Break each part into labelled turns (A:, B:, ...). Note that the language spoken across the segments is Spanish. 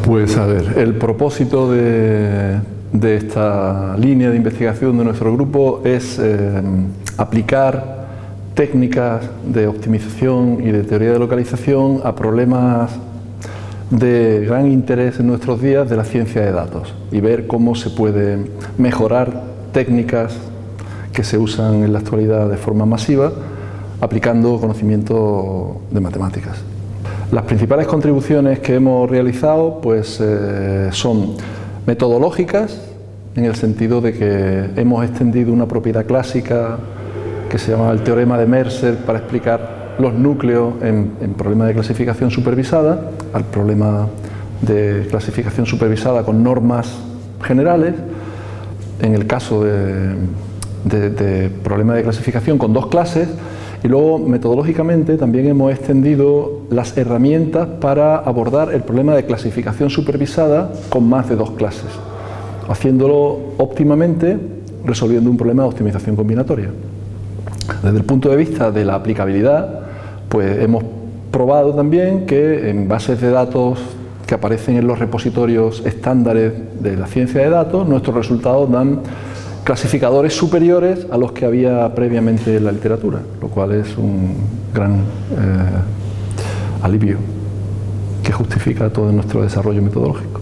A: Pues a ver, el propósito de esta línea de investigación de nuestro grupo es aplicar técnicas de optimización y de teoría de localización a problemas de gran interés en nuestros días de la ciencia de datos y ver cómo se puede mejorar técnicas que se usan en la actualidad de forma masiva aplicando conocimiento de matemáticas. Las principales contribuciones que hemos realizado pues, son metodológicas, en el sentido de que hemos extendido una propiedad clásica que se llama el teorema de Mercer para explicar los núcleos en problemas de clasificación supervisada, al problema de clasificación supervisada con normas generales, en el caso de problemas de clasificación con dos clases, y luego metodológicamente también hemos extendido las herramientas para abordar el problema de clasificación supervisada con más de dos clases, haciéndolo óptimamente, resolviendo un problema de optimización combinatoria. Desde el punto de vista de la aplicabilidad, pues hemos probado también que en bases de datos que aparecen en los repositorios estándares de la ciencia de datos, nuestros resultados dan clasificadores superiores a los que había previamente en la literatura, lo cual es un gran alivio que justifica todo nuestro desarrollo metodológico.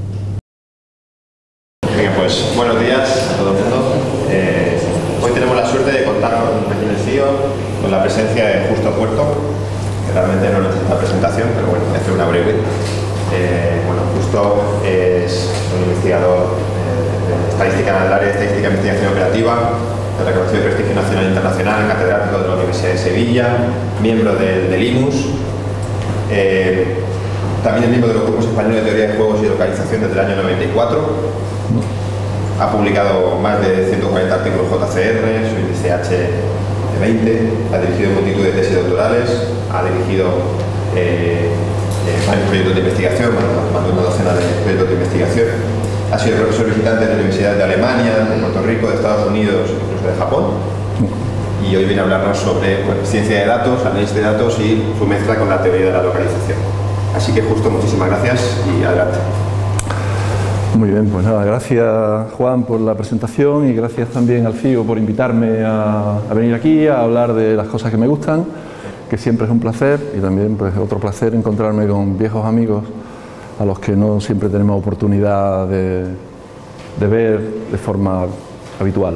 B: Bien, pues buenos días a todo el mundo. Hoy tenemos la suerte de contar aquí en el CIO con la presencia de Justo Puerto, que realmente no necesita presentación, pero bueno, voy a hacer una breve. Bueno, Justo es un investigador de estadística en el área de estadística e investigación operativa, de reconocido prestigio nacional e internacional, catedrático de la Universidad de Sevilla, miembro del IMUS, también es miembro de los grupos españoles de teoría de juegos y de localización desde el año 94. Ha publicado más de 140 artículos JCR, su índice H de 20, ha dirigido multitud de tesis doctorales, ha dirigido varios proyectos de investigación, más de una docena de proyectos de investigación. Ha sido profesor visitante de universidades de Alemania, de Puerto Rico, de Estados Unidos, incluso de Japón. Y hoy viene a hablarnos sobre ciencia de datos, análisis de datos y su mezcla con la teoría de la localización. Así que Justo, muchísimas gracias y adelante.
A: Muy bien, pues nada, gracias Juan por la presentación y gracias también al CIO por invitarme a venir aquí a hablar de las cosas que me gustan, que siempre es un placer, y también pues otro placer encontrarme con viejos amigos a los que no siempre tenemos oportunidad de ver de forma habitual.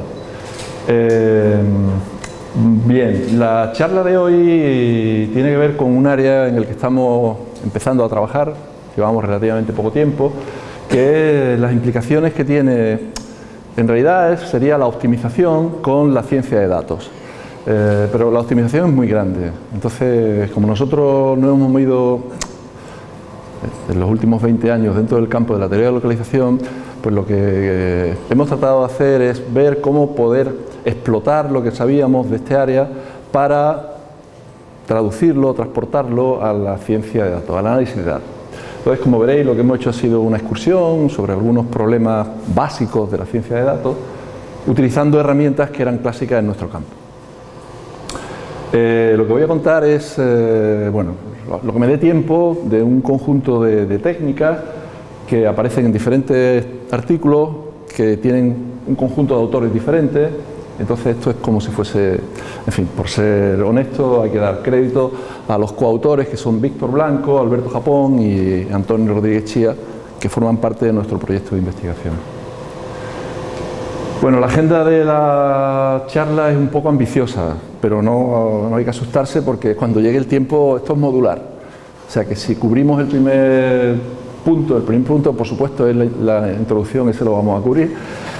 A: Bien, la charla de hoy tiene que ver con un área en el que estamos empezando a trabajar, llevamos relativamente poco tiempo, que las implicaciones que tiene, en realidad sería la optimización con la ciencia de datos. Pero la optimización es muy grande, entonces como nosotros no hemos movido en los últimos 20 años dentro del campo de la teoría de localización, pues lo que hemos tratado de hacer es ver cómo poder explotar lo que sabíamos de este área para traducirlo, transportarlo a la ciencia de datos, al análisis de datos. Entonces, como veréis, lo que hemos hecho ha sido una excursión sobre algunos problemas básicos de la ciencia de datos, utilizando herramientas que eran clásicas en nuestro campo. Lo que voy a contar es, bueno, lo que me dé tiempo de un conjunto de técnicas que aparecen en diferentes artículos, que tienen un conjunto de autores diferentes. Entonces esto es como si fuese, en fin, por ser honesto hay que dar crédito a los coautores, que son Víctor Blanco, Alberto Japón y Antonio Rodríguez Chía, que forman parte de nuestro proyecto de investigación. Bueno, la agenda de la charla es un poco ambiciosa, pero no hay que asustarse porque cuando llegue el tiempo esto es modular. O sea que si cubrimos el primer punto por supuesto es la introducción, ese lo vamos a cubrir.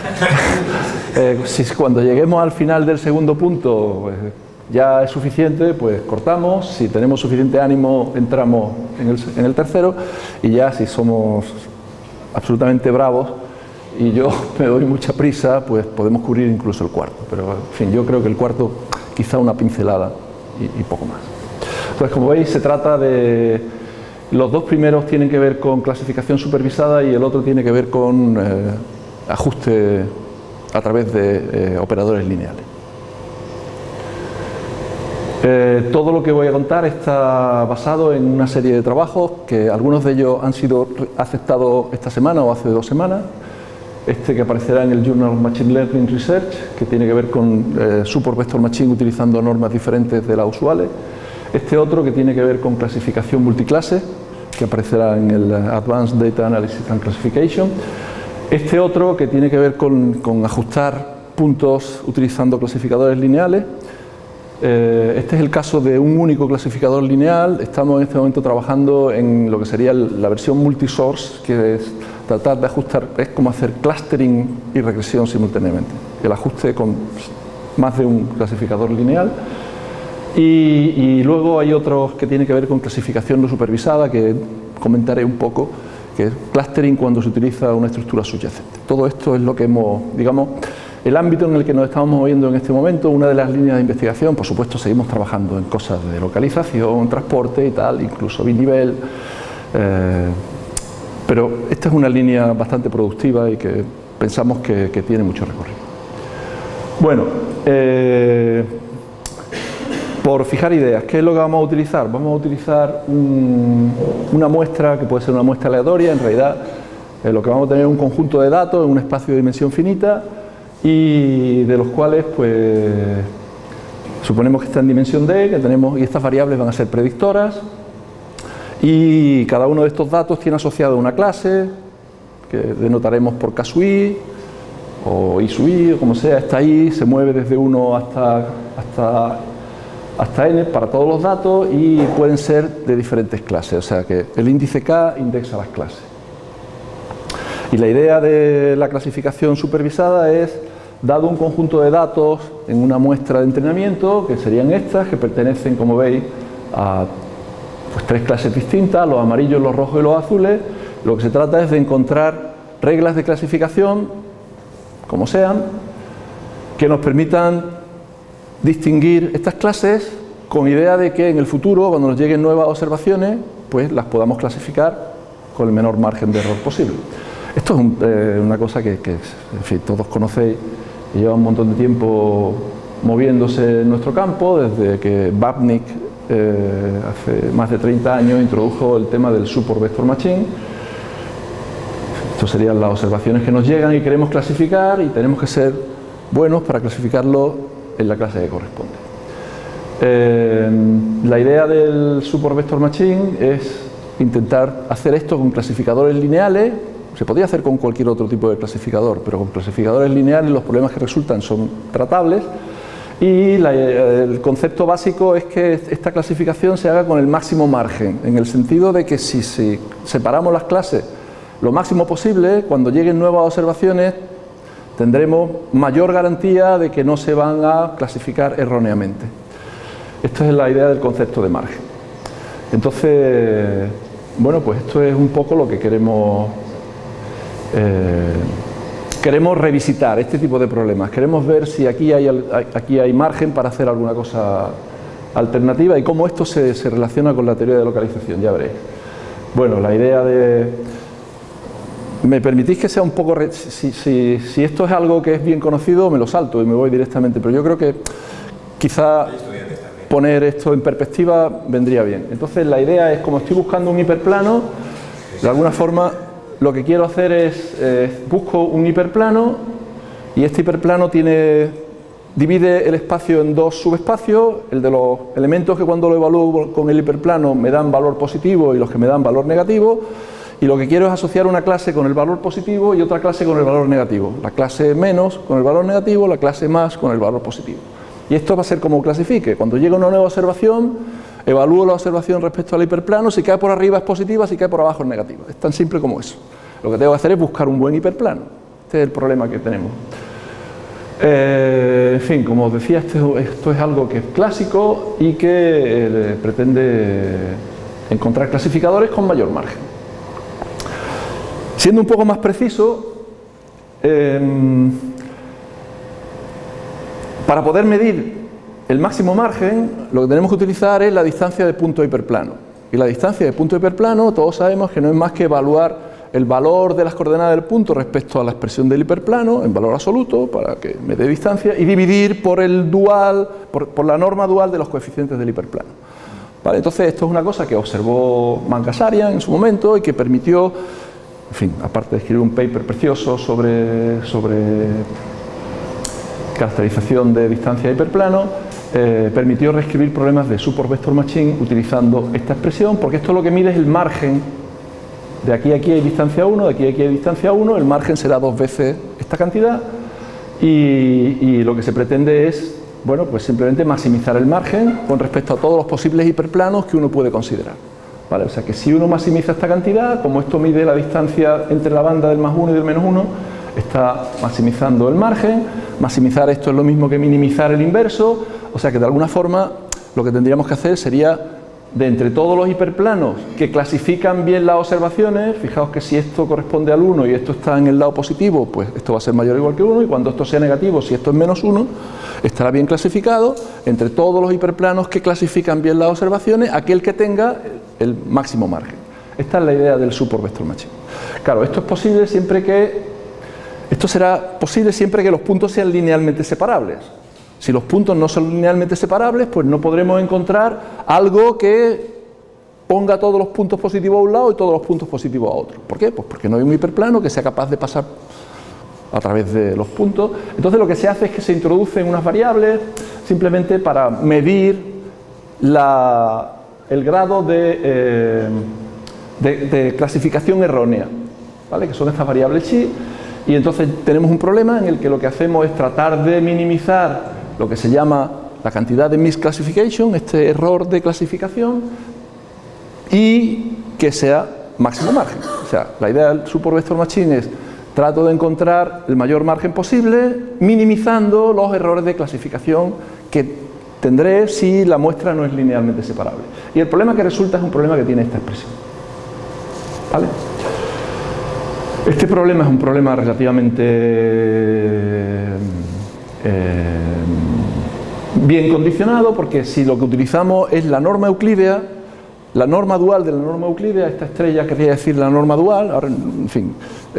A: Si cuando lleguemos al final del segundo punto pues, ya es suficiente, pues cortamos. Si tenemos suficiente ánimo entramos en el tercero, y ya si somos absolutamente bravos y yo me doy mucha prisa, pues podemos cubrir incluso el cuarto, pero en fin, yo creo que el cuarto quizá una pincelada y poco más. Entonces, como veis, se trata de... Los dos primeros tienen que ver con clasificación supervisada y el otro tiene que ver con ajuste a través de operadores lineales. Todo lo que voy a contar está basado en una serie de trabajos que algunos de ellos han sido aceptados esta semana o hace 2 semanas. Este que aparecerá en el Journal of Machine Learning Research, que tiene que ver con Support Vector Machine utilizando normas diferentes de las usuales. Este otro que tiene que ver con clasificación multiclase, que aparecerá en el Advanced Data Analysis and Classification. Este otro que tiene que ver con ajustar puntos utilizando clasificadores lineales. Este es el caso de un único clasificador lineal. Estamos en este momento trabajando en lo que sería la versión multisource, que es tratar de ajustar, es como hacer clustering y regresión simultáneamente. El ajuste con más de un clasificador lineal. Y luego hay otros que tienen que ver con clasificación no supervisada, que comentaré un poco, que es clustering cuando se utiliza una estructura subyacente. Todo esto es lo que hemos, digamos, el ámbito en el que nos estamos moviendo en este momento. Una de las líneas de investigación, por supuesto, seguimos trabajando en cosas de localización, transporte y tal, incluso binivel, pero esta es una línea bastante productiva y que pensamos que tiene mucho recorrido. Bueno, por fijar ideas, ¿qué es lo que vamos a utilizar? Vamos a utilizar una muestra que puede ser una muestra aleatoria. En realidad, lo que vamos a tener es un conjunto de datos en un espacio de dimensión finita, y de los cuales pues suponemos que está en dimensión D, que tenemos, y estas variables van a ser predictoras, y cada uno de estos datos tiene asociado una clase que denotaremos por K sub i o I sub i, o como sea. Esta i se mueve desde 1 hasta n para todos los datos y pueden ser de diferentes clases, o sea que el índice K indexa las clases. Y la idea de la clasificación supervisada es, dado un conjunto de datos en una muestra de entrenamiento, que serían estas, que pertenecen, como veis, a pues 3 clases distintas, los amarillos, los rojos y los azules, lo que se trata es de encontrar reglas de clasificación, como sean, que nos permitan distinguir estas clases con idea de que en el futuro, cuando nos lleguen nuevas observaciones, pues las podamos clasificar con el menor margen de error posible. Esto es una cosa que en fin, todos conocéis y lleva un montón de tiempo moviéndose en nuestro campo, desde que Babnik hace más de 30 años introdujo el tema del Support Vector Machine. Estas serían las observaciones que nos llegan y queremos clasificar, y tenemos que ser buenos para clasificarlo en la clase que corresponde. La idea del Support Vector Machine es intentar hacer esto con clasificadores lineales. Se podría hacer con cualquier otro tipo de clasificador, pero con clasificadores lineales los problemas que resultan son tratables, y el concepto básico es que esta clasificación se haga con el máximo margen, en el sentido de que si separamos las clases lo máximo posible, cuando lleguen nuevas observaciones tendremos mayor garantía de que no se van a clasificar erróneamente. Esta es la idea del concepto de margen. Entonces, bueno, pues esto es un poco lo que queremos revisitar, este tipo de problemas. Queremos ver si aquí hay margen para hacer alguna cosa alternativa y cómo esto se relaciona con la teoría de localización, ya veréis. Bueno, la idea de... ¿Me permitís que sea un poco... Si esto es algo que es bien conocido, me lo salto y me voy directamente, pero yo creo que quizá poner esto en perspectiva vendría bien. Entonces la idea es, como estoy buscando un hiperplano, de alguna forma lo que quiero hacer es, busco un hiperplano, y este hiperplano divide el espacio en 2 subespacios, el de los elementos que cuando lo evalúo con el hiperplano me dan valor positivo y los que me dan valor negativo, y lo que quiero es asociar una clase con el valor positivo y otra clase con el valor negativo, la clase menos con el valor negativo, la clase más con el valor positivo. Y esto va a ser como clasifique. Cuando llega una nueva observación, evalúo la observación respecto al hiperplano, si cae por arriba es positiva, si cae por abajo es negativa. Es tan simple como eso. Lo que tengo que hacer es buscar un buen hiperplano. Este es el problema que tenemos. En fin, como os decía, esto es algo que es clásico y que pretende encontrar clasificadores con mayor margen. Siendo un poco más preciso, para poder medir el máximo margen, lo que tenemos que utilizar es la distancia de punto hiperplano. Y la distancia de punto hiperplano, todos sabemos que no es más que evaluar el valor de las coordenadas del punto respecto a la expresión del hiperplano en valor absoluto para que me dé distancia y dividir por el dual, por la norma dual de los coeficientes del hiperplano. ¿Vale? Entonces esto es una cosa que observó Mangasarian en su momento y que permitió, en fin, aparte de escribir un paper precioso sobre caracterización de distancia de hiperplano, permitió reescribir problemas de support vector machine utilizando esta expresión, porque esto lo que mide es el margen. De aquí a aquí hay distancia 1, de aquí a aquí hay distancia 1, el margen será 2 veces esta cantidad y lo que se pretende es, bueno, pues simplemente maximizar el margen con respecto a todos los posibles hiperplanos que uno puede considerar. ¿Vale? O sea que si uno maximiza esta cantidad, como esto mide la distancia entre la banda del más 1 y del menos 1, está maximizando el margen. Maximizar esto es lo mismo que minimizar el inverso, o sea que de alguna forma lo que tendríamos que hacer sería, de entre todos los hiperplanos que clasifican bien las observaciones, fijaos que si esto corresponde al 1 y esto está en el lado positivo, pues esto va a ser mayor o igual que 1, y cuando esto sea negativo, si esto es menos 1, estará bien clasificado. Entre todos los hiperplanos que clasifican bien las observaciones, aquel que tenga el máximo margen. Esta es la idea del support vector machine. Claro, esto es posible siempre que Esto será posible siempre que los puntos sean linealmente separables. Si los puntos no son linealmente separables, pues no podremos encontrar algo que ponga todos los puntos positivos a un lado y todos los puntos positivos a otro. ¿Por qué? Pues porque no hay un hiperplano que sea capaz de pasar a través de los puntos. Entonces lo que se hace es que se introducen unas variables simplemente para medir el grado de clasificación errónea, ¿vale? Que son estas variables chi. Y entonces tenemos un problema en el que lo que hacemos es tratar de minimizar lo que se llama la cantidad de misclassification, este error de clasificación, y que sea máximo margen. O sea, la idea del support vector machine es trato de encontrar el mayor margen posible, minimizando los errores de clasificación que tendré si la muestra no es linealmente separable. Y el problema que resulta es un problema que tiene esta expresión. ¿Vale? Este problema es un problema relativamente bien condicionado, porque si lo que utilizamos es la norma euclídea, la norma dual de la norma euclídea, esta estrella quería decir la norma dual, ahora, en fin,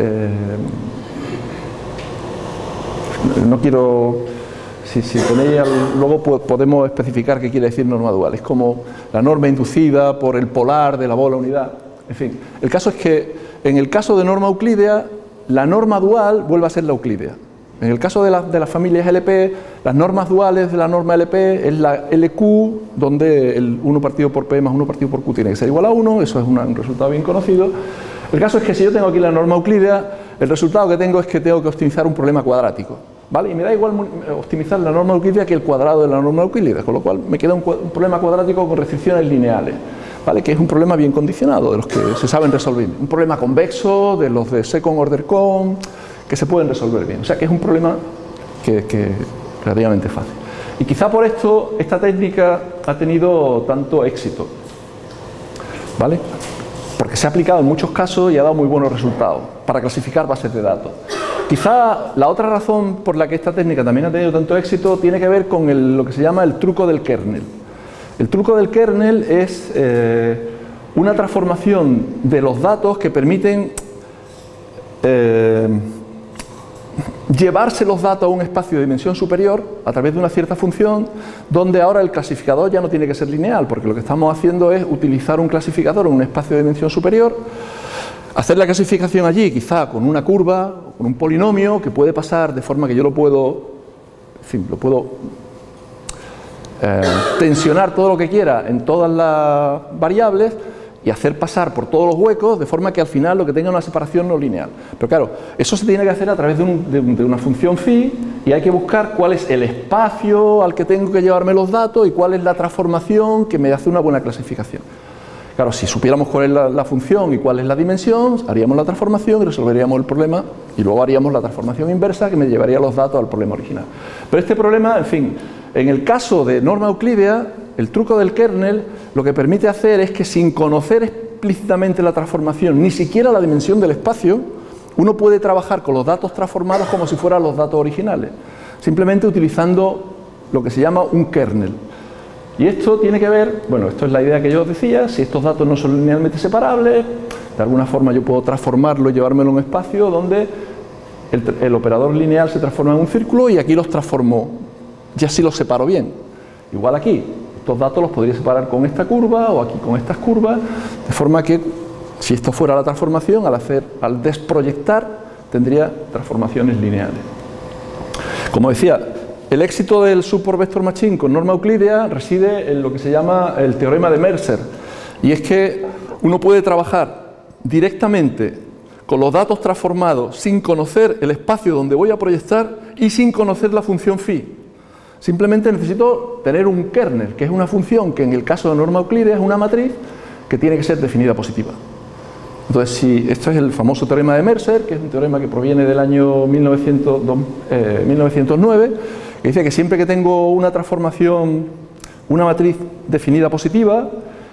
A: no quiero, si tenéis, luego podemos especificar qué quiere decir norma dual, es como la norma inducida por el polar de la bola unidad, en fin, el caso es que en el caso de norma euclídea, la norma dual vuelve a ser la euclídea. En el caso de las familias LP, las normas duales de la norma LP es la LQ, donde el 1 partido por P más 1 partido por Q tiene que ser igual a 1, eso es un resultado bien conocido. El caso es que si yo tengo aquí la norma euclídea, el resultado que tengo es que tengo que optimizar un problema cuadrático, ¿vale? Y me da igual optimizar la norma euclídea que el cuadrado de la norma euclídea, con lo cual me queda un problema cuadrático con restricciones lineales. ¿Vale? Que es un problema bien condicionado, de los que se saben resolver. Un problema convexo, de los de second order con, que se pueden resolver bien. O sea que es un problema que es relativamente fácil. Y quizá por esto esta técnica ha tenido tanto éxito, ¿vale? Porque se ha aplicado en muchos casos y ha dado muy buenos resultados para clasificar bases de datos. Quizá la otra razón por la que esta técnica también ha tenido tanto éxito tiene que ver con lo que se llama el truco del kernel. El truco del kernel es una transformación de los datos que permiten llevarse los datos a un espacio de dimensión superior a través de una cierta función, donde ahora el clasificador ya no tiene que ser lineal, porque lo que estamos haciendo es utilizar un clasificador en un espacio de dimensión superior, hacer la clasificación allí quizá con una curva, con un polinomio que puede pasar de forma que yo lo puedo, en fin, lo puedo tensionar todo lo que quiera en todas las variables y hacer pasar por todos los huecos de forma que al final lo que tenga una separación no lineal. Pero claro, eso se tiene que hacer a través de una función phi, y hay que buscar cuál es el espacio al que tengo que llevarme los datos y cuál es la transformación que me hace una buena clasificación. Claro, si supiéramos cuál es la función y cuál es la dimensión, haríamos la transformación y resolveríamos el problema, y luego haríamos la transformación inversa que me llevaría los datos al problema original. Pero este problema, en fin, en el caso de norma euclídea, el truco del kernel lo que permite hacer es que sin conocer explícitamente la transformación, ni siquiera la dimensión del espacio, uno puede trabajar con los datos transformados como si fueran los datos originales, simplemente utilizando lo que se llama un kernel. Y esto tiene que ver, bueno, esto es la idea que yo os decía, si estos datos no son linealmente separables, De alguna forma yo puedo transformarlo y llevármelo a un espacio donde el operador lineal se transforma en un círculo y aquí los transformo, ya sí los separo bien. Igual aquí, estos datos los podría separar con esta curva o aquí con estas curvas, de forma que si esto fuera la transformación, al desproyectar, tendría transformaciones lineales. Como decía, el éxito del Support Vector Machine con norma euclídea reside en lo que se llama el teorema de Mercer, y es que uno puede trabajar directamente con los datos transformados sin conocer el espacio donde voy a proyectar y sin conocer la función phi. Simplemente necesito tener un kernel, que es una función que en el caso de norma euclídea es una matriz que tiene que ser definida positiva. Entonces, si esto es el famoso teorema de Mercer, que es un teorema que proviene del año 1909, que dice que siempre que tengo una transformación, una matriz definida positiva,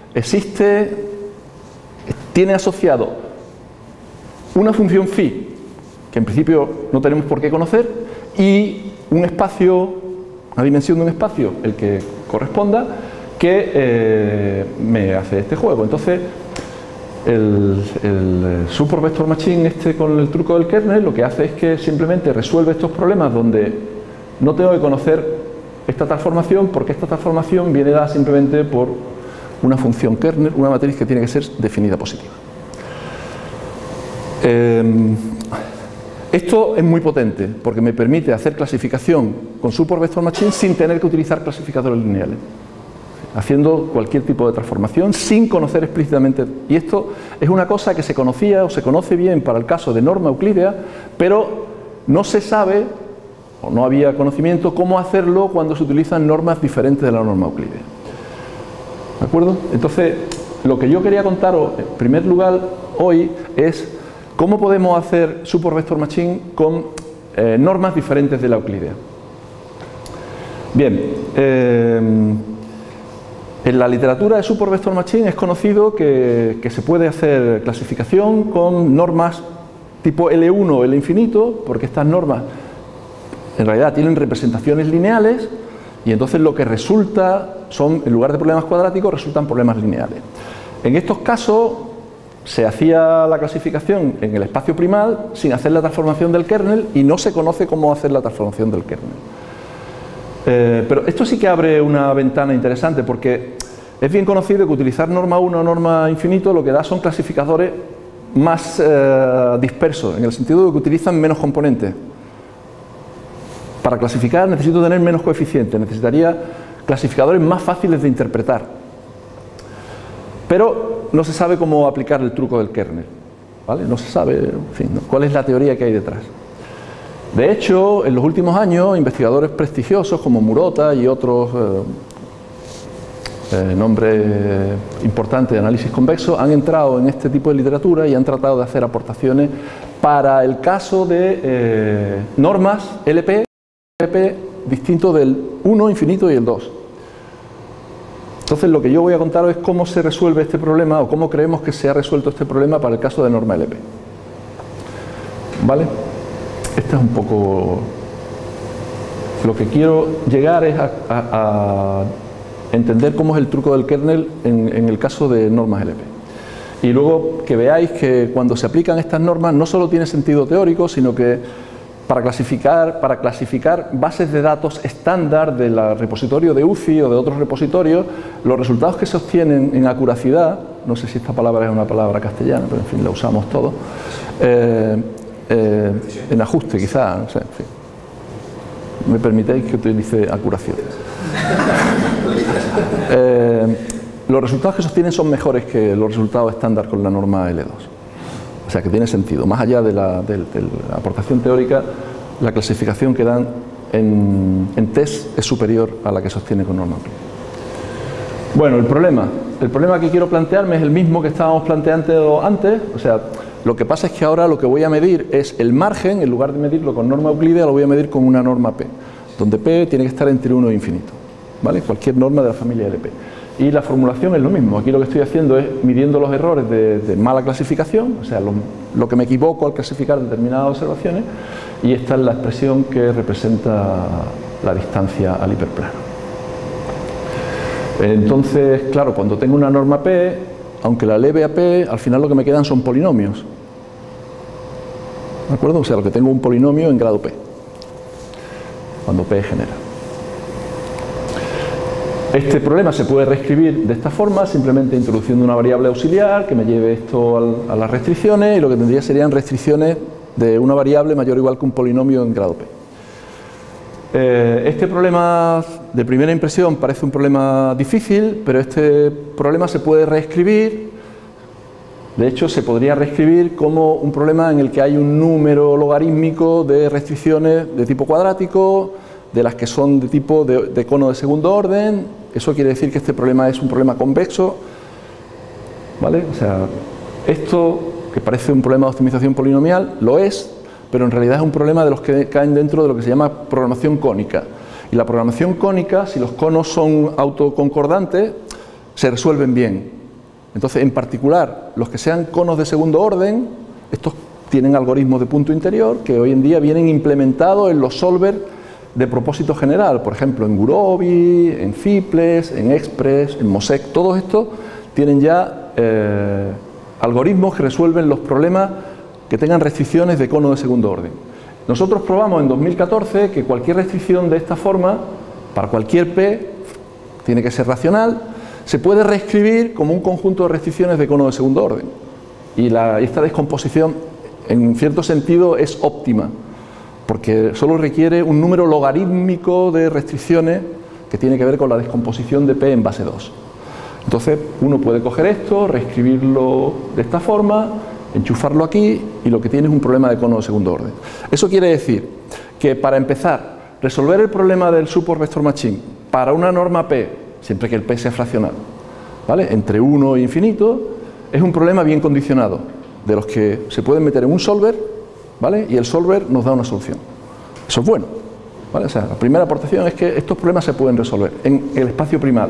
A: tiene asociado una función phi, que en principio no tenemos por qué conocer, y un espacio, una dimensión de un espacio, el que corresponda, que me hace este juego. Entonces, el Support Vector Machine con el truco del kernel lo que hace es que simplemente resuelve estos problemas donde no tengo que conocer esta transformación, porque esta transformación viene dada simplemente por una función kernel, una matriz que tiene que ser definida positiva. Esto es muy potente porque me permite hacer clasificación con Support Vector Machine sin tener que utilizar clasificadores lineales, haciendo cualquier tipo de transformación sin conocer explícitamente. Y esto es una cosa que se conocía o se conoce bien para el caso de norma euclídea, pero no se sabe o no había conocimiento cómo hacerlo cuando se utilizan normas diferentes de la norma euclídea. ¿De acuerdo? Entonces, lo que yo quería contaros en primer lugar hoy es cómo podemos hacer Support Vector Machine con normas diferentes de la euclídea. Bien, en la literatura de Support Vector Machine es conocido que se puede hacer clasificación con normas tipo L1 o L infinito, porque estas normas en realidad tienen representaciones lineales y entonces lo que resulta son, en lugar de problemas cuadráticos, resultan problemas lineales. En estos casos se hacía la clasificación en el espacio primal sin hacer la transformación del kernel y no se conoce cómo hacer la transformación del kernel. Pero esto sí que abre una ventana interesante porque es bien conocido que utilizar norma 1 o norma infinito lo que da son clasificadores más dispersos, en el sentido de que utilizan menos componentes. Para clasificar necesito tener menos coeficientes, necesitaría clasificadores más fáciles de interpretar. Pero no se sabe cómo aplicar el truco del kernel, ¿vale? No se sabe, en fin, cuál es la teoría que hay detrás. De hecho, en los últimos años, investigadores prestigiosos como Murota y otros nombres importantes de análisis convexo han entrado en este tipo de literatura y han tratado de hacer aportaciones para el caso de normas LP distinto del 1 infinito y el 2. Entonces lo que yo voy a contaros es cómo se resuelve este problema o cómo creemos que se ha resuelto este problema para el caso de norma LP. ¿Vale? Este es un poco lo que quiero llegar es a entender cómo es el truco del kernel en el caso de normas LP. Y luego que veáis que cuando se aplican estas normas no solo tiene sentido teórico, sino que para clasificar bases de datos estándar del repositorio de UCI o de otros repositorios, los resultados que se obtienen en acuracidad, no sé si esta palabra es una palabra castellana, pero en fin, la usamos todos, en ajuste quizá, no sé, en fin. ¿Me permitéis que utilice acuración? Los resultados que se obtienen son mejores que los resultados estándar con la norma L2. O sea que tiene sentido. Más allá de la aportación teórica, la clasificación que dan en test es superior a la que se obtiene con norma euclídea. Bueno, el problema que quiero plantearme es el mismo que estábamos planteando antes. O sea, lo que pasa es que ahora lo que voy a medir es el margen, en lugar de medirlo con norma euclídea, lo voy a medir con una norma P, donde P tiene que estar entre 1 e infinito, ¿vale? Cualquier norma de la familia LP. Y la formulación es lo mismo. Aquí lo que estoy haciendo es midiendo los errores de mala clasificación, o sea, lo que me equivoco al clasificar determinadas observaciones, y esta es la expresión que representa la distancia al hiperplano. Entonces, claro, cuando tengo una norma P, aunque la eleve a p, al final lo que me quedan son polinomios. ¿De acuerdo? O sea, lo que tengo un polinomio en grado p, cuando p genera. Este problema se puede reescribir de esta forma, simplemente introduciendo una variable auxiliar que me lleve esto a las restricciones, y lo que tendría serían restricciones de una variable mayor o igual que un polinomio en grado p. Este problema de primera impresión parece un problema difícil, pero este problema se puede reescribir. De hecho, se podría reescribir como un problema en el que hay un número logarítmico de restricciones de tipo cuadrático, de las que son de tipo de cono de segundo orden. Eso quiere decir que este problema es un problema convexo, ¿vale? O sea, esto que parece un problema de optimización polinomial, lo es, pero en realidad es un problema de los que caen dentro de lo que se llama programación cónica. Y la programación cónica, si los conos son autoconcordantes, se resuelven bien. Entonces, en particular, los que sean conos de segundo orden, estos tienen algoritmos de punto interior que hoy en día vienen implementados en los solvers de propósito general, por ejemplo, en Gurobi, en Fiples, en Express, en Mosaic. Todos estos tienen ya algoritmos que resuelven los problemas que tengan restricciones de cono de segundo orden. Nosotros probamos en 2014 que cualquier restricción de esta forma, para cualquier P, tiene que ser racional, se puede reescribir como un conjunto de restricciones de cono de segundo orden. Y esta descomposición, en cierto sentido, es óptima, porque solo requiere un número logarítmico de restricciones que tiene que ver con la descomposición de P en base 2. Entonces, uno puede coger esto, reescribirlo de esta forma, enchufarlo aquí, y lo que tiene es un problema de cono de segundo orden. Eso quiere decir que, para empezar, resolver el problema del support vector machine para una norma P, siempre que el P sea fraccional, ¿vale?, entre 1 e infinito, es un problema bien condicionado, de los que se pueden meter en un solver, ¿vale?, y el solver nos da una solución. Eso es bueno, ¿vale? O sea, la primera aportación es que estos problemas se pueden resolver en el espacio primal.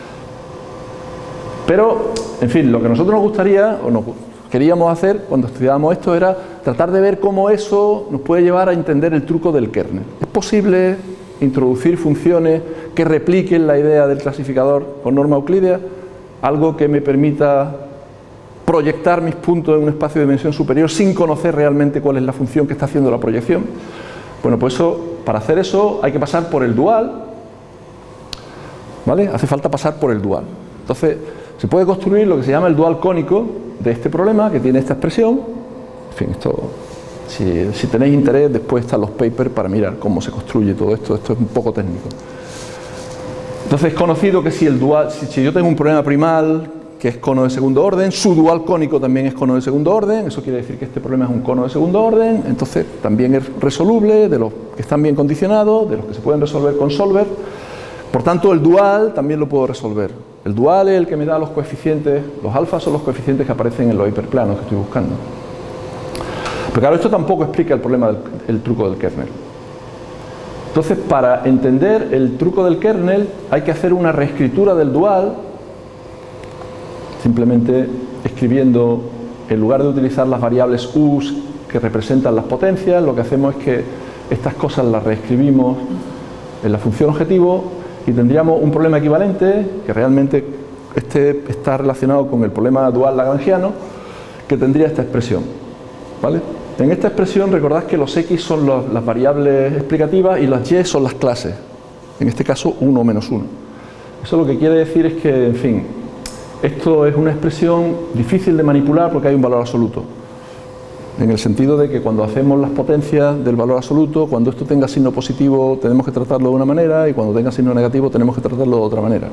A: Pero, en fin, lo que nosotros nos gustaría, o nos queríamos hacer cuando estudiábamos esto, era tratar de ver cómo eso nos puede llevar a entender el truco del kernel. ¿Es posible introducir funciones que repliquen la idea del clasificador con norma euclídea? Algo que me permita proyectar mis puntos en un espacio de dimensión superior sin conocer realmente cuál es la función que está haciendo la proyección. Bueno, pues para hacer eso hay que pasar por el dual, ¿vale? Hace falta pasar por el dual. Entonces, se puede construir lo que se llama el dual cónico de este problema, que tiene esta expresión. En fin, esto, si tenéis interés, después están los papers para mirar cómo se construye todo esto. Esto es un poco técnico. Entonces, es conocido que si yo tengo un problema primal que es cono de segundo orden, su dual cónico también es cono de segundo orden. Eso quiere decir que este problema es un cono de segundo orden. Entonces, también es resoluble, de los que están bien condicionados, de los que se pueden resolver con solver. Por tanto, el dual también lo puedo resolver. El dual es el que me da los coeficientes, los alfas son los coeficientes que aparecen en los hiperplanos que estoy buscando. Pero claro, esto tampoco explica el problema del truco del kernel. Entonces, para entender el truco del kernel hay que hacer una reescritura del dual, simplemente escribiendo, en lugar de utilizar las variables u's que representan las potencias, lo que hacemos es que estas cosas las reescribimos en la función objetivo, y tendríamos un problema equivalente, que realmente está relacionado con el problema dual lagrangiano, que tendría esta expresión, ¿vale? En esta expresión recordad que los x son las variables explicativas y las y son las clases, en este caso 1 menos 1. Eso lo que quiere decir es que, en fin, esto es una expresión difícil de manipular porque hay un valor absoluto, en el sentido de que cuando hacemos las potencias del valor absoluto, cuando esto tenga signo positivo tenemos que tratarlo de una manera, y cuando tenga signo negativo tenemos que tratarlo de otra manera.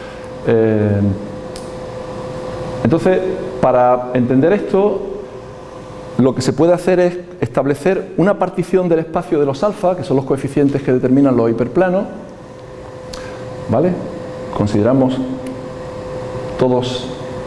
A: Entonces, para entender esto, lo que se puede hacer es establecer una partición del espacio de los alfa, que son los coeficientes que determinan los hiperplanos, ¿vale? Consideramos todos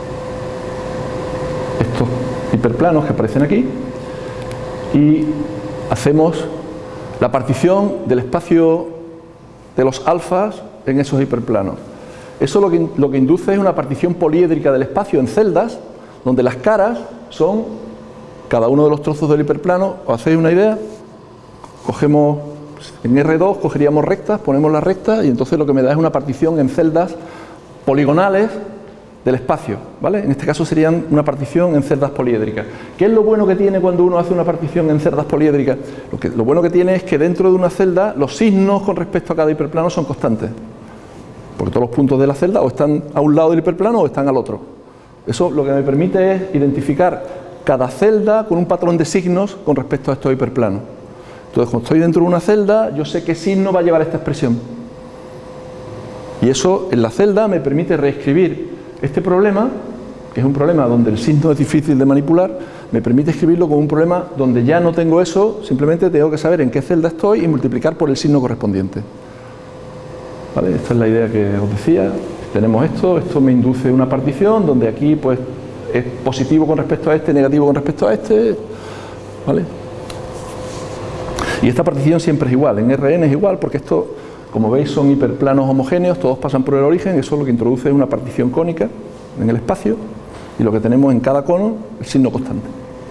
A: estos hiperplanos que aparecen aquí y hacemos la partición del espacio de los alfas en esos hiperplanos. Eso lo que induce es una partición poliédrica del espacio en celdas, donde las caras son cada uno de los trozos del hiperplano. ¿Os hacéis una idea? Cogemos, en R2 cogeríamos rectas, ponemos las rectas, y entonces lo que me da es una partición en celdas poligonales del espacio, ¿vale? En este caso serían una partición en celdas poliédricas. ¿Qué es lo bueno que tiene cuando uno hace una partición en celdas poliédricas? Lo bueno que tiene es que dentro de una celda los signos con respecto a cada hiperplano son constantes, porque todos los puntos de la celda o están a un lado del hiperplano o están al otro. Eso lo que me permite es identificar cada celda con un patrón de signos con respecto a estos hiperplanos. Entonces, cuando estoy dentro de una celda, yo sé qué signo va a llevar esta expresión. Y eso en la celda me permite reescribir este problema, que es un problema donde el signo es difícil de manipular, me permite escribirlo como un problema donde ya no tengo eso, simplemente tengo que saber en qué celda estoy y multiplicar por el signo correspondiente. ¿Vale? Esta es la idea que os decía. Tenemos esto me induce una partición donde aquí pues es positivo con respecto a este, negativo con respecto a este, ¿vale? Y esta partición siempre es igual, en Rn es igual porque esto, como veis, son hiperplanos homogéneos, todos pasan por el origen, eso lo que introduce es una partición cónica en el espacio y lo que tenemos en cada cono, el signo constante.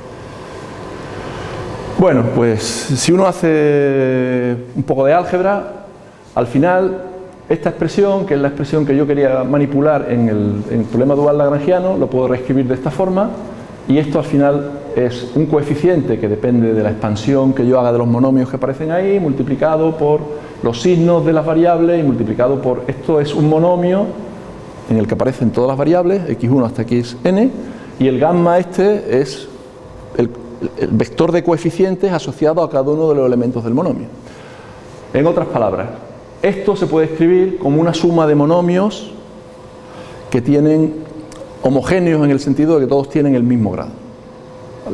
A: Bueno, pues si uno hace un poco de álgebra, al final esta expresión, que es la expresión que yo quería manipular en el problema dual lagrangiano, lo puedo reescribir de esta forma y esto al final es un coeficiente que depende de la expansión que yo haga de los monomios que aparecen ahí, multiplicado por los signos de las variables y multiplicado por... Esto es un monomio en el que aparecen todas las variables, x1 hasta xn, y el gamma este es el vector de coeficientes asociado a cada uno de los elementos del monomio. En otras palabras, esto se puede escribir como una suma de monomios que tienen homogéneos en el sentido de que todos tienen el mismo grado. ¿Vale?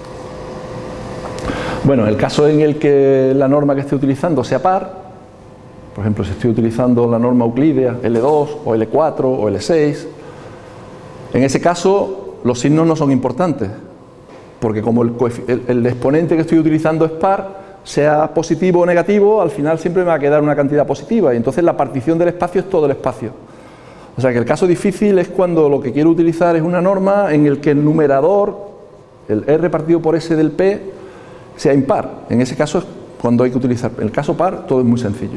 A: Bueno, el caso en el que la norma que esté utilizando sea par, por ejemplo, si estoy utilizando la norma euclídea L2 o L4 o L6, en ese caso los signos no son importantes, porque como el exponente que estoy utilizando es par, sea positivo o negativo, al final siempre me va a quedar una cantidad positiva y entonces la partición del espacio es todo el espacio. O sea que el caso difícil es cuando lo que quiero utilizar es una norma en el que el numerador, el R partido por S del P, sea impar. En ese caso es cuando hay que utilizar. En el caso par todo es muy sencillo.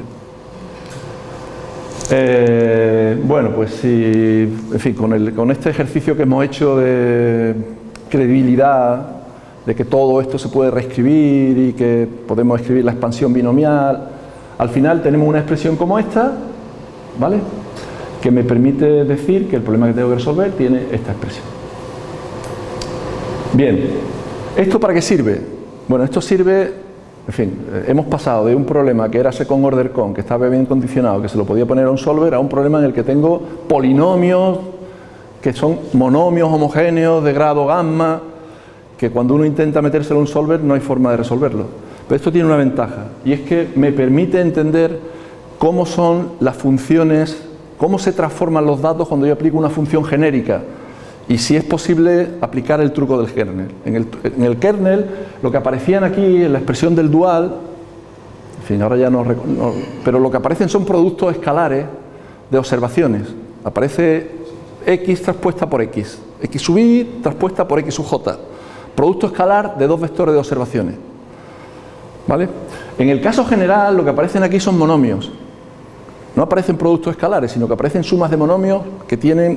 A: Bueno, pues si, en fin, con este ejercicio que hemos hecho de credibilidad, de que todo esto se puede reescribir y que podemos escribir la expansión binomial, al final tenemos una expresión como esta, ¿vale?, que me permite decir que el problema que tengo que resolver tiene esta expresión. Bien, ¿esto para qué sirve? Bueno, esto sirve, en fin, hemos pasado de un problema que era second order con, que estaba bien condicionado, que se lo podía poner a un solver, a un problema en el que tengo polinomios que son monomios homogéneos de grado gamma, que cuando uno intenta metérselo a un solver no hay forma de resolverlo. Pero esto tiene una ventaja, y es que me permite entender cómo son las funciones, cómo se transforman los datos cuando yo aplico una función genérica, y si es posible aplicar el truco del kernel. En el kernel, lo que aparecían aquí en la expresión del dual, en fin, ahora ya no, pero lo que aparecen son productos escalares de observaciones. Aparece x traspuesta por x, x sub y traspuesta por x sub j. Producto escalar de dos vectores de observaciones. ¿Vale? En el caso general, lo que aparecen aquí son monomios. No aparecen productos escalares, sino que aparecen sumas de monomios que tienen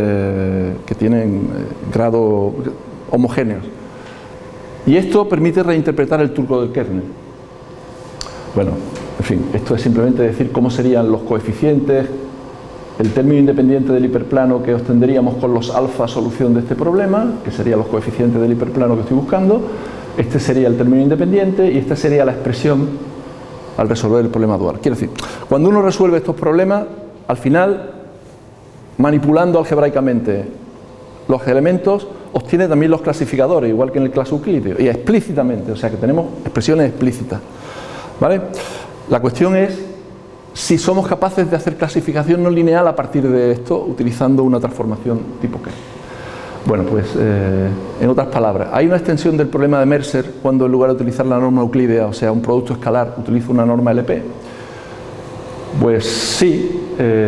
A: grado homogéneos. Y esto permite reinterpretar el truco del kernel. Bueno, en fin, esto es simplemente decir cómo serían los coeficientes, el término independiente del hiperplano que obtendríamos con los alfa solución de este problema, que serían los coeficientes del hiperplano que estoy buscando. Este sería el término independiente y esta sería la expresión al resolver el problema dual. Quiero decir, cuando uno resuelve estos problemas, al final, manipulando algebraicamente los elementos, obtiene también los clasificadores, igual que en el caso euclídeo, y explícitamente, o sea que tenemos expresiones explícitas. ¿Vale? La cuestión es si somos capaces de hacer clasificación no lineal a partir de esto, utilizando una transformación tipo K. Bueno, pues, en otras palabras, hay una extensión del problema de Mercer cuando en lugar de utilizar la norma euclídea, o sea, un producto escalar, utilizo una norma LP. Pues sí,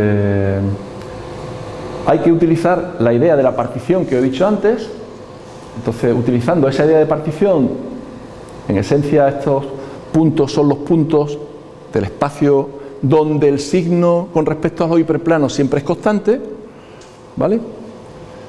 A: hay que utilizar la idea de la partición que he dicho antes. Entonces, utilizando esa idea de partición, en esencia estos puntos son los puntos del espacio donde el signo con respecto a los hiperplanos siempre es constante, ¿vale?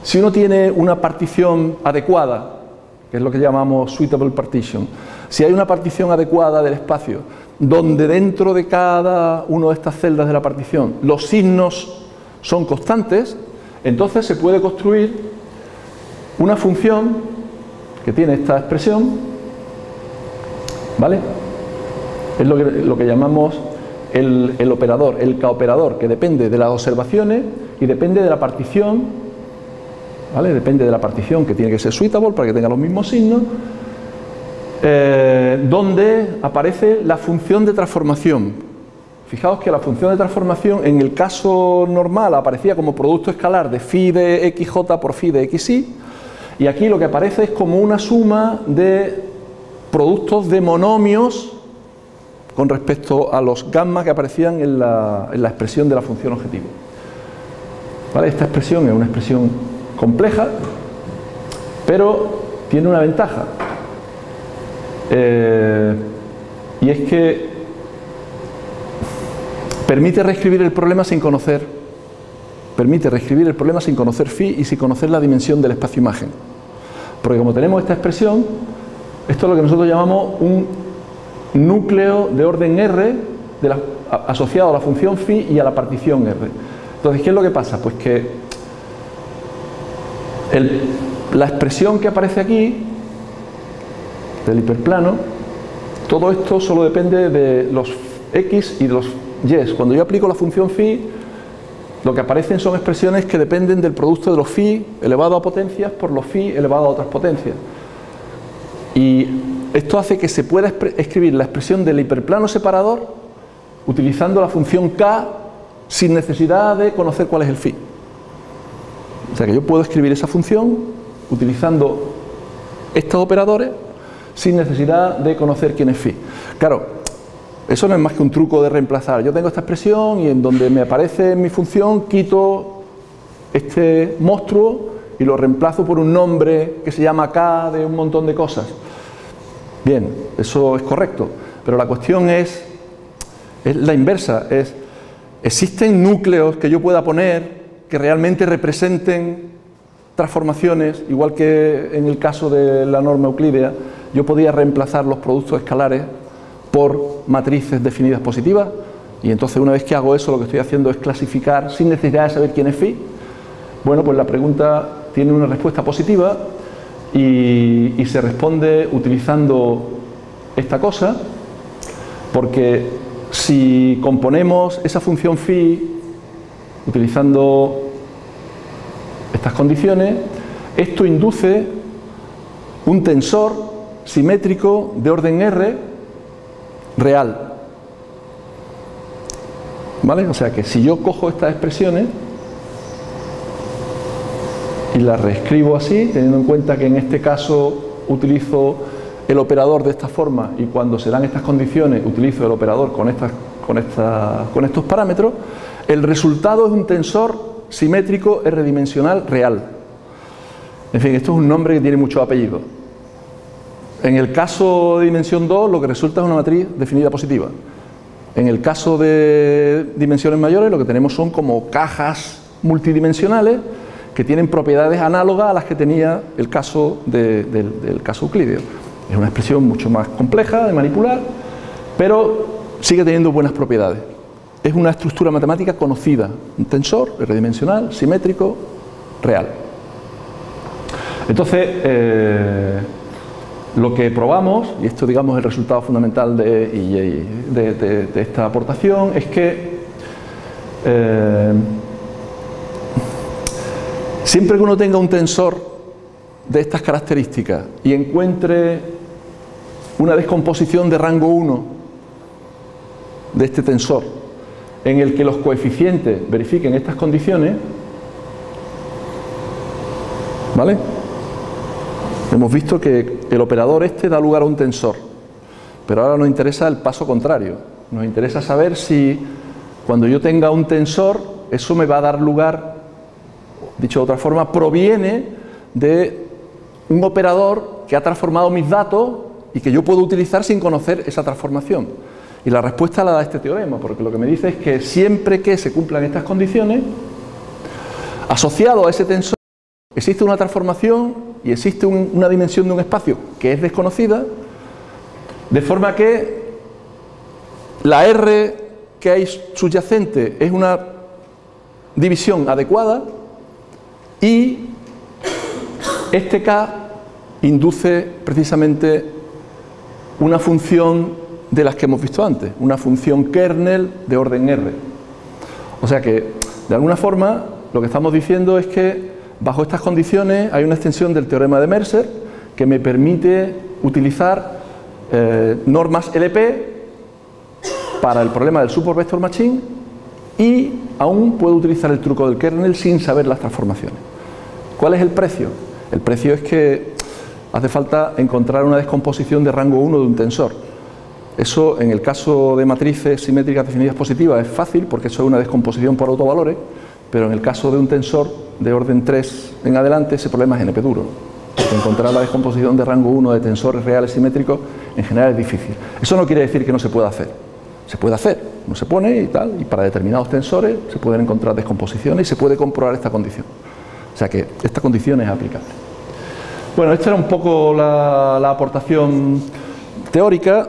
A: si uno tiene una partición adecuada, que es lo que llamamos suitable partition, si hay una partición adecuada del espacio, donde dentro de cada una de estas celdas de la partición los signos son constantes, entonces se puede construir una función que tiene esta expresión, ¿vale? Es lo que llamamos el operador, el k-operador, que depende de las observaciones y depende de la partición, ¿vale? Depende de la partición, que tiene que ser suitable para que tenga los mismos signos, donde aparece la función de transformación. Fijaos que la función de transformación en el caso normal aparecía como producto escalar de phi de xj por phi de xy, y aquí lo que aparece es como una suma de productos de monomios con respecto a los gamma que aparecían en la expresión de la función objetivo. ¿Vale? Esta expresión es una expresión compleja, pero tiene una ventaja, y es que permite reescribir el problema sin conocer phi y sin conocer la dimensión del espacio imagen, porque como tenemos esta expresión, esto es lo que nosotros llamamos un núcleo de orden R asociado a la función phi y a la partición R. Entonces, ¿qué es lo que pasa? Pues que la expresión que aparece aquí del hiperplano, todo esto solo depende de los x y de los y. Cuando yo aplico la función phi, lo que aparecen son expresiones que dependen del producto de los phi elevado a potencias por los phi elevado a otras potencias. Y esto hace que se pueda escribir la expresión del hiperplano separador utilizando la función k sin necesidad de conocer cuál es el phi. O sea que yo puedo escribir esa función utilizando estos operadores sin necesidad de conocer quién es phi. Claro, eso no es más que un truco de reemplazar. Yo tengo esta expresión y en donde me aparece mi función quito este monstruo y lo reemplazo por un nombre que se llama k de un montón de cosas. Bien, eso es correcto, pero la cuestión es la inversa, ¿existen núcleos que yo pueda poner que realmente representen transformaciones, igual que en el caso de la norma euclídea? Yo podía reemplazar los productos escalares por matrices definidas positivas, y entonces una vez que hago eso lo que estoy haciendo es clasificar sin necesidad de saber quién es phi. Bueno, pues la pregunta tiene una respuesta positiva y se responde utilizando esta cosa, porque si componemos esa función phi utilizando estas condiciones, esto induce un tensor simétrico de orden R real. ¿Vale? O sea que si yo cojo estas expresiones y las reescribo así, teniendo en cuenta que en este caso utilizo el operador de esta forma y cuando se dan estas condiciones utilizo el operador con estos parámetros, el resultado es un tensor simétrico R-dimensional real. En fin, esto es un nombre que tiene muchos apellidos. En el caso de dimensión 2 lo que resulta es una matriz definida positiva. En el caso de dimensiones mayores lo que tenemos son como cajas multidimensionales que tienen propiedades análogas a las que tenía el caso del caso euclídeo. Es una expresión mucho más compleja de manipular, pero sigue teniendo buenas propiedades. Es una estructura matemática conocida, un tensor R-dimensional, simétrico, real. Entonces, lo que probamos, y esto digamos es el resultado fundamental de esta aportación, es que siempre que uno tenga un tensor de estas características y encuentre una descomposición de rango 1 de este tensor en el que los coeficientes verifiquen estas condiciones, ¿vale? Hemos visto que el operador este da lugar a un tensor, pero ahora nos interesa el paso contrario. Nos interesa saber si cuando yo tenga un tensor, eso me va a dar lugar, dicho de otra forma, proviene de un operador que ha transformado mis datos y que yo puedo utilizar sin conocer esa transformación. Y la respuesta la da este teorema, porque lo que me dice es que siempre que se cumplan estas condiciones, asociado a ese tensor, Existe una transformación y existe una dimensión de un espacio que es desconocida, de forma que la R que hay subyacente es una división adecuada y este K induce precisamente una función de las que hemos visto antes, una función kernel de orden R. O sea que, de alguna forma, lo que estamos diciendo es que bajo estas condiciones hay una extensión del teorema de Mercer que me permite utilizar normas LP para el problema del support vector machine y aún puedo utilizar el truco del kernel sin saber las transformaciones. ¿Cuál es el precio? El precio es que hace falta encontrar una descomposición de rango 1 de un tensor. Eso en el caso de matrices simétricas definidas positivas es fácil porque eso es una descomposición por autovalores, pero en el caso de un tensor de orden 3 en adelante ese problema es NP duro. Porque encontrar la descomposición de rango 1 de tensores reales simétricos en general es difícil. Eso no quiere decir que no se pueda hacer. Se puede hacer, uno se pone y tal, y para determinados tensores se pueden encontrar descomposiciones y se puede comprobar esta condición. O sea que esta condición es aplicable. Bueno, esta era un poco la aportación teórica,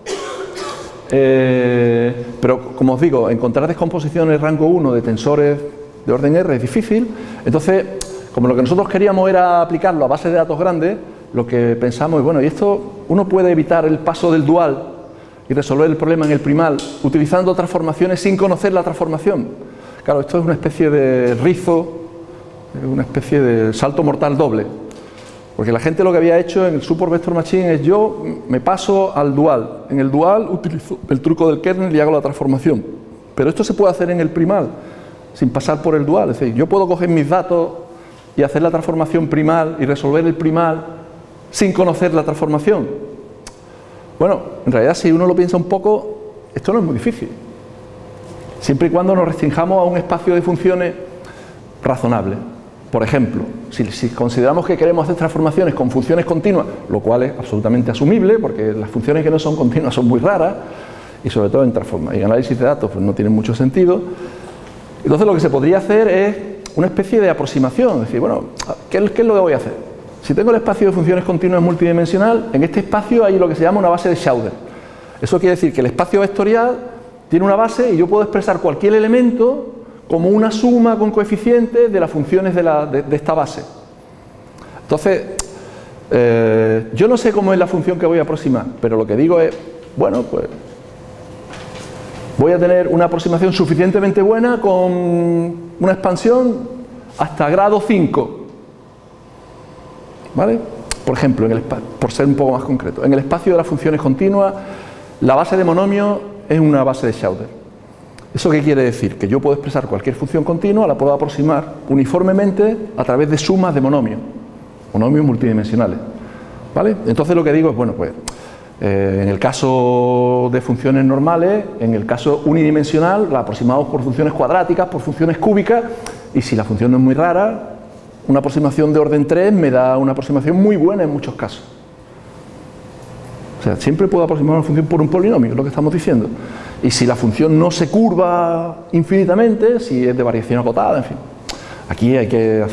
A: pero como os digo, encontrar descomposiciones rango 1 de tensores de orden R es difícil. Entonces, como lo que nosotros queríamos era aplicarlo a bases de datos grandes, lo que pensamos es, bueno, y esto uno puede evitar el paso del dual y resolver el problema en el primal utilizando transformaciones sin conocer la transformación. Claro, esto es una especie de rizo, una especie de salto mortal doble, porque la gente lo que había hecho en el support vector machine es yo me paso al dual, en el dual utilizo el truco del kernel y hago la transformación, pero esto se puede hacer en el primal sin pasar por el dual, es decir, yo puedo coger mis datos y hacer la transformación primal y resolver el primal sin conocer la transformación. Bueno, en realidad si uno lo piensa un poco, esto no es muy difícil, siempre y cuando nos restringamos a un espacio de funciones razonable. Por ejemplo, si consideramos que queremos hacer transformaciones con funciones continuas, lo cual es absolutamente asumible, porque las funciones que no son continuas son muy raras, y sobre todo en análisis de datos pues no tienen mucho sentido, entonces lo que se podría hacer es una especie de aproximación, es decir, bueno, ¿qué es lo que voy a hacer? Si tengo el espacio de funciones continuas multidimensional, en este espacio hay lo que se llama una base de Schauder. Eso quiere decir que el espacio vectorial tiene una base y yo puedo expresar cualquier elemento como una suma con coeficientes de las funciones de esta base. Entonces, yo no sé cómo es la función que voy a aproximar, pero lo que digo es, bueno, pues voy a tener una aproximación suficientemente buena con una expansión hasta grado 5. ¿Vale? Por ejemplo, por ser un poco más concreto, en el espacio de las funciones continuas, la base de monomio es una base de Schauder. ¿Eso qué quiere decir? Que yo puedo expresar cualquier función continua, la puedo aproximar uniformemente a través de sumas de monomios multidimensionales. ¿Vale? Entonces lo que digo es, bueno, pues en el caso de funciones normales, en el caso unidimensional, la aproximamos por funciones cuadráticas, por funciones cúbicas, y si la función no es muy rara, una aproximación de orden 3 me da una aproximación muy buena en muchos casos. O sea, siempre puedo aproximar una función por un polinomio, es lo que estamos diciendo. Y si la función no se curva infinitamente, si es de variación acotada, en fin. Aquí hay que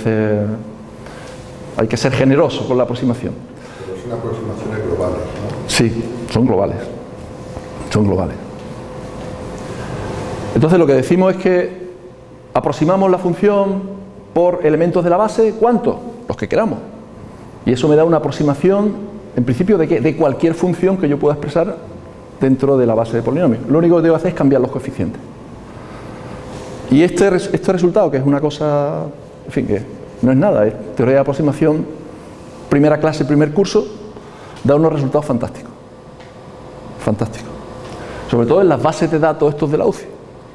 A: ser generoso con la aproximación.
C: Pero son aproximaciones globales, ¿no?
A: Sí, son globales. Son globales. Entonces lo que decimos es que aproximamos la función por elementos de la base, ¿cuántos? Los que queramos. Y eso me da una aproximación, en principio, de cualquier función que yo pueda expresar dentro de la base de polinomio. Lo único que debo hacer es cambiar los coeficientes. Y este resultado, que es una cosa, en fin, que no es nada, es teoría de aproximación, primera clase, primer curso, da unos resultados fantásticos. Fantásticos. Sobre todo en las bases de datos estos de la UCI.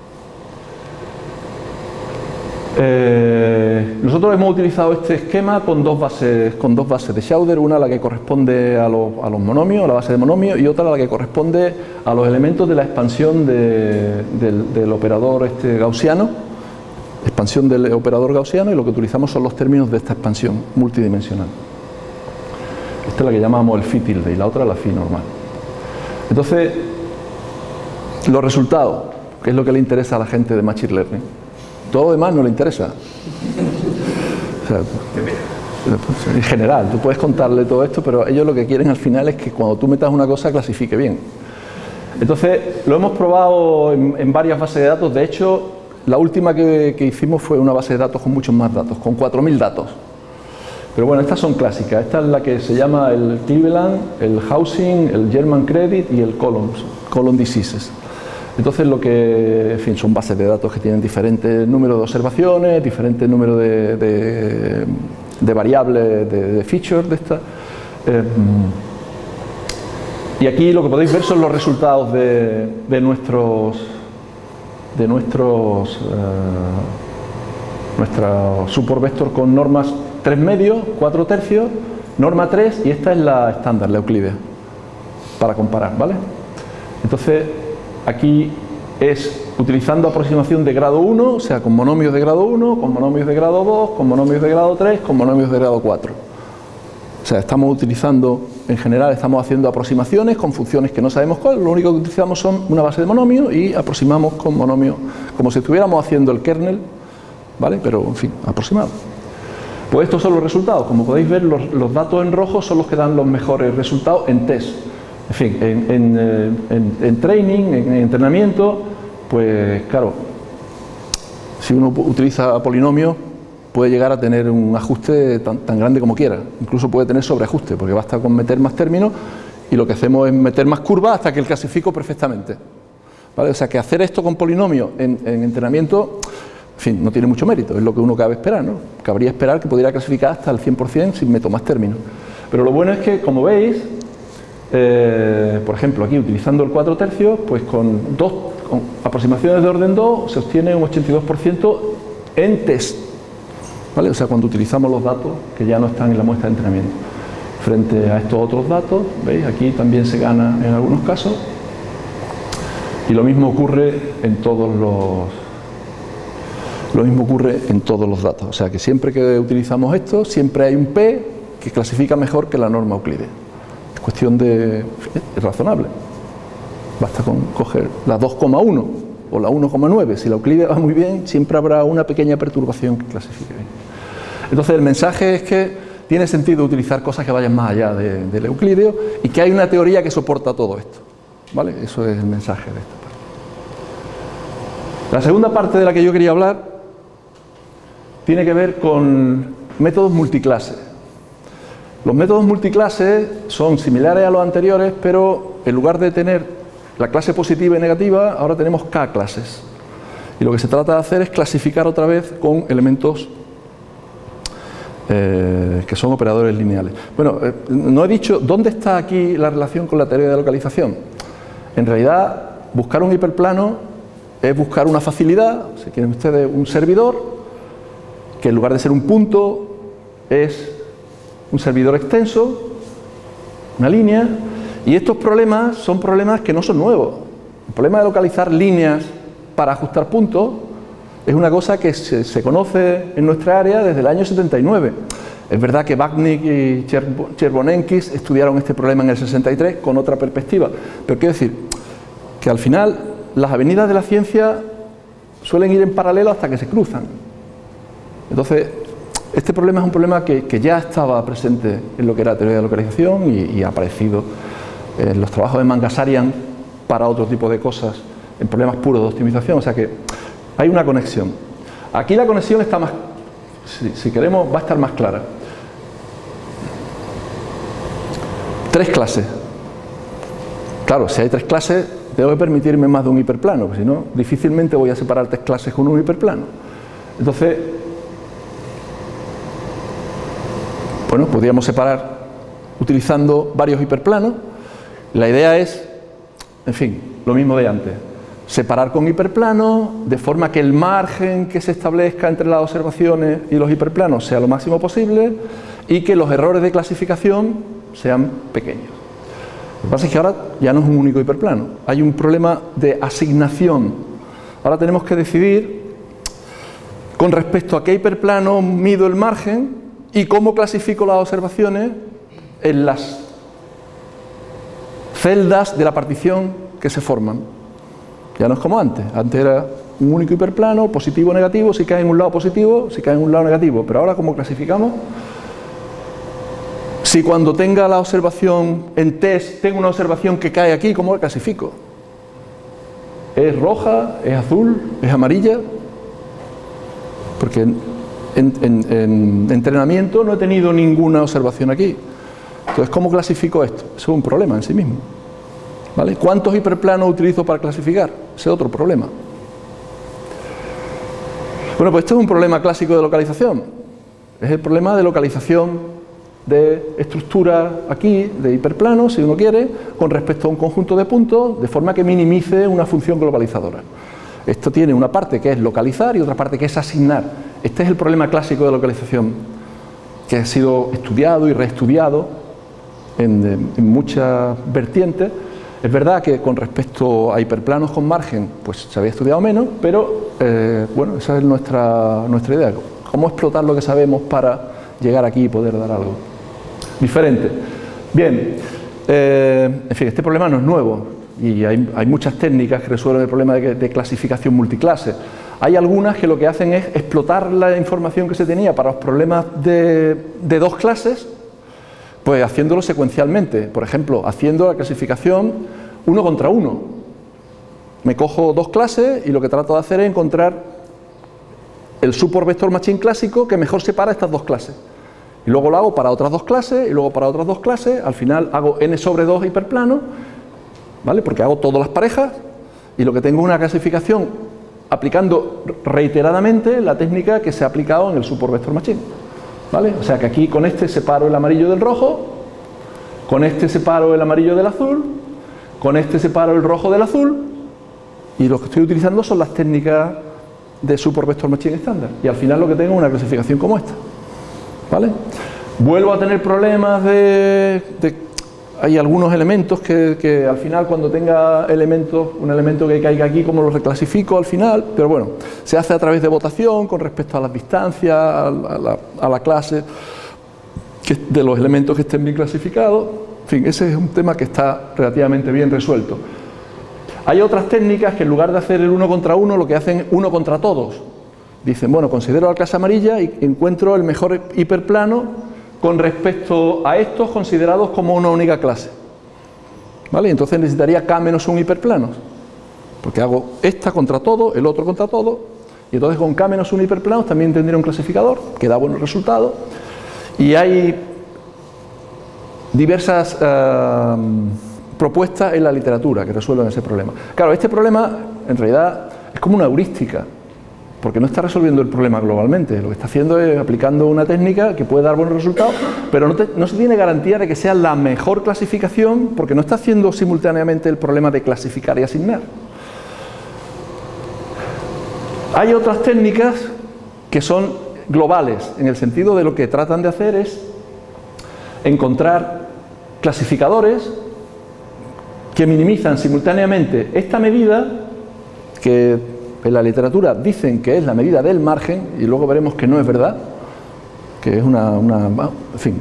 A: Nosotros hemos utilizado este esquema con dos bases de Schauder, una la que corresponde a los monomios, a la base de monomios, y otra la que corresponde a los elementos de la expansión del operador gaussiano, expansión del operador gaussiano, y lo que utilizamos son los términos de esta expansión multidimensional. Esta es la que llamamos el phi tilde y la otra la phi normal. Entonces, los resultados, que es lo que le interesa a la gente de Machine Learning. Todo lo demás no le interesa. O sea, en general, tú puedes contarle todo esto, pero ellos lo que quieren al final es que cuando tú metas una cosa clasifique bien. Entonces, lo hemos probado en varias bases de datos. De hecho, la última que hicimos fue una base de datos con muchos más datos, con 4000 datos. Pero bueno, estas son clásicas. Esta es la que se llama el Cleveland, el Housing, el German Credit y el Colon Diseases. Entonces, lo que, en fin, son bases de datos que tienen diferentes números de observaciones, diferentes números de variables, de features de estas. Y aquí lo que podéis ver son los resultados de nuestros support vector con normas 3 medios, 4 tercios, norma 3 y esta es la estándar, la Euclidea, para comparar, ¿vale? Entonces, aquí es utilizando aproximación de grado 1, o sea, con monomios de grado 1, con monomios de grado 2, con monomios de grado 3, con monomios de grado 4. O sea, estamos utilizando, en general, estamos haciendo aproximaciones con funciones que no sabemos cuál, lo único que utilizamos son una base de monomios y aproximamos con monomios, como si estuviéramos haciendo el kernel, ¿vale? Pero, en fin, aproximado. Pues estos son los resultados. Como podéis ver, los datos en rojo son los que dan los mejores resultados en test. En fin, en training, en entrenamiento, pues claro, si uno utiliza polinomios, puede llegar a tener un ajuste tan grande como quiera. Incluso puede tener sobreajuste, porque basta con meter más términos y lo que hacemos es meter más curvas hasta que el clasifico perfectamente. ¿Vale? O sea que hacer esto con polinomios en entrenamiento, en fin, no tiene mucho mérito, es lo que uno cabe esperar, ¿no? Cabría esperar que pudiera clasificar hasta el 100% si meto más términos. Pero lo bueno es que, como veis, por ejemplo, aquí utilizando el 4 tercios, pues con aproximaciones de orden 2 se obtiene un 82% en test. ¿Vale? O sea, cuando utilizamos los datos que ya no están en la muestra de entrenamiento. Frente a estos otros datos, ¿veis? Aquí también se gana en algunos casos. Y lo mismo ocurre en todos los datos. O sea, que siempre que utilizamos esto, siempre hay un P que clasifica mejor que la norma Euclidea. Es cuestión de... es razonable. Basta con coger la 2,1 o la 1,9. Si la Euclidea va muy bien, siempre habrá una pequeña perturbación que clasifique bien. Entonces el mensaje es que tiene sentido utilizar cosas que vayan más allá del euclídeo y que hay una teoría que soporta todo esto. ¿Vale? Eso es el mensaje de esta parte. La segunda parte de la que yo quería hablar tiene que ver con métodos multiclases. Los métodos multiclases son similares a los anteriores, pero en lugar de tener la clase positiva y negativa, ahora tenemos K clases. Y lo que se trata de hacer es clasificar otra vez con elementos que son operadores lineales. Bueno, no he dicho dónde está aquí la relación con la teoría de localización. En realidad, buscar un hiperplano es buscar una facilidad, si quieren ustedes, un servidor, que en lugar de ser un punto, es un servidor extenso, una línea, y estos problemas son problemas que no son nuevos. El problema de localizar líneas para ajustar puntos es una cosa que se conoce en nuestra área desde el año 79. Es verdad que Bagnik y Chervonenkis estudiaron este problema en el 63 con otra perspectiva, pero quiero decir que al final las avenidas de la ciencia suelen ir en paralelo hasta que se cruzan. Entonces, este problema es un problema que ya estaba presente en lo que era la teoría de localización y ha aparecido en los trabajos de Mangasarian para otro tipo de cosas, en problemas puros de optimización, o sea que hay una conexión. Aquí la conexión está más, si queremos, va a estar más clara. 3 clases. Claro, si hay 3 clases, tengo que permitirme más de un hiperplano, porque si no, difícilmente voy a separar 3 clases con un hiperplano. Entonces, bueno, podríamos separar utilizando varios hiperplanos. La idea es, en fin, lo mismo de antes. Separar con hiperplanos, de forma que el margen que se establezca entre las observaciones y los hiperplanos sea lo máximo posible y que los errores de clasificación sean pequeños. Lo que pasa es que ahora ya no es un único hiperplano, hay un problema de asignación. Ahora tenemos que decidir con respecto a qué hiperplano mido el margen y cómo clasifico las observaciones en las celdas de la partición que se forman. Ya no es como antes. Antes era un único hiperplano, positivo o negativo, si cae en un lado positivo, si cae en un lado negativo. Pero ahora, ¿cómo clasificamos? Si cuando tenga la observación en test, tengo una observación que cae aquí, ¿cómo la clasifico? ¿Es roja? ¿Es azul? ¿Es amarilla? Porque en entrenamiento no he tenido ninguna observación aquí. Entonces, ¿cómo clasifico esto? Eso es un problema en sí mismo, ¿vale? ¿Cuántos hiperplanos utilizo para clasificar? Ese es otro problema. Bueno, pues esto es un problema clásico de localización. Es el problema de localización de estructura aquí, de hiperplanos, si uno quiere, con respecto a un conjunto de puntos, de forma que minimice una función globalizadora. Esto tiene una parte que es localizar y otra parte que es asignar. Este es el problema clásico de localización, que ha sido estudiado y reestudiado en muchas vertientes. Es verdad que con respecto a hiperplanos con margen, pues se había estudiado menos, pero bueno, esa es nuestra idea. Cómo explotar lo que sabemos para llegar aquí y poder dar algo diferente. Bien, en fin, este problema no es nuevo y hay muchas técnicas que resuelven el problema de clasificación multiclase. Hay algunas que lo que hacen es explotar la información que se tenía para los problemas de dos clases, pues haciéndolo secuencialmente. Por ejemplo, haciendo la clasificación 1 contra 1. Me cojo dos clases y lo que trato de hacer es encontrar el support vector machine clásico que mejor separa estas dos clases. Y luego lo hago para otras dos clases, y luego para otras dos clases. Al final hago n sobre 2 hiperplanos, ¿vale? Porque hago todas las parejas, y lo que tengo es una clasificación aplicando reiteradamente la técnica que se ha aplicado en el support vector machine, ¿vale? O sea que aquí con este separo el amarillo del rojo, con este separo el amarillo del azul, con este separo el rojo del azul, y lo que estoy utilizando son las técnicas de support vector machine estándar, y al final lo que tengo es una clasificación como esta, ¿vale? Vuelvo a tener problemas hay algunos elementos que al final, cuando tenga un elemento que caiga aquí, ¿cómo lo reclasifico al final? Pero bueno, se hace a través de votación con respecto a las distancias, a la clase de los elementos que estén bien clasificados. En fin, ese es un tema que está relativamente bien resuelto. Hay otras técnicas que en lugar de hacer el 1 contra 1, lo que hacen es 1 contra todos. Dicen, bueno, considero la clase amarilla y encuentro el mejor hiperplano con respecto a estos considerados como una única clase, ¿vale? Entonces necesitaría K-1 hiperplanos, porque hago esta contra todo, el otro contra todo, y entonces con K-1 hiperplanos también tendría un clasificador que da buenos resultados, y hay diversas propuestas en la literatura que resuelven ese problema. Claro, este problema en realidad es como una heurística, porque no está resolviendo el problema globalmente. Lo que está haciendo es aplicando una técnica que puede dar buenos resultados, pero no se tiene garantía de que sea la mejor clasificación, porque no está haciendo simultáneamente el problema de clasificar y asignar. Hay otras técnicas que son globales, en el sentido de lo que tratan de hacer es encontrar clasificadores que minimizan simultáneamente esta medida, que en la literatura dicen que es la medida del margen, y luego veremos que no es verdad, que es en fin,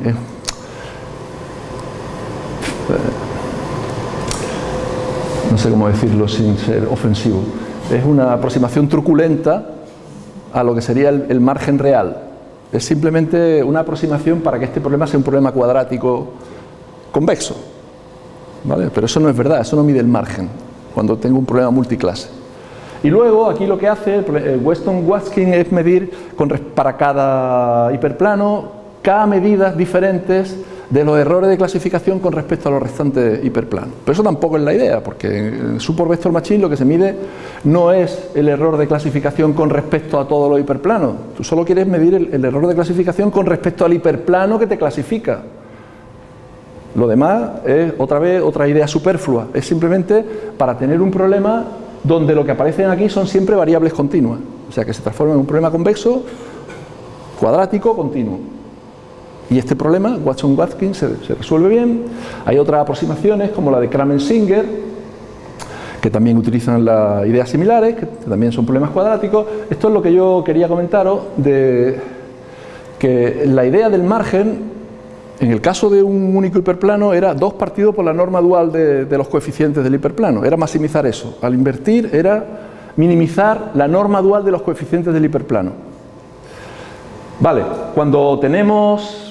A: no sé cómo decirlo sin ser ofensivo, es una aproximación truculenta a lo que sería el margen real. Es simplemente una aproximación para que este problema sea un problema cuadrático convexo, ¿vale? Pero eso no es verdad, eso no mide el margen cuando tengo un problema multiclase. Y luego aquí lo que hace el Weston-Watkin es medir para cada hiperplano K medidas diferentes de los errores de clasificación con respecto a los restantes hiperplanos. Pero eso tampoco es la idea, porque en support vector machine lo que se mide no es el error de clasificación con respecto a todos los hiperplanos. Tú solo quieres medir el error de clasificación con respecto al hiperplano que te clasifica. Lo demás es otra idea superflua. Es simplemente para tener un problema donde lo que aparecen aquí son siempre variables continuas, o sea que se transforma en un problema convexo, cuadrático, continuo. Y este problema, Watson-Watkin, se resuelve bien. Hay otras aproximaciones como la de Kramer-Singer, que también utilizan ideas similares, que también son problemas cuadráticos. Esto es lo que yo quería comentaros, de que la idea del margen, en el caso de un único hiperplano, era 2 partido por la norma dual de los coeficientes del hiperplano, era maximizar eso. Al invertir era minimizar la norma dual de los coeficientes del hiperplano. Vale, cuando tenemos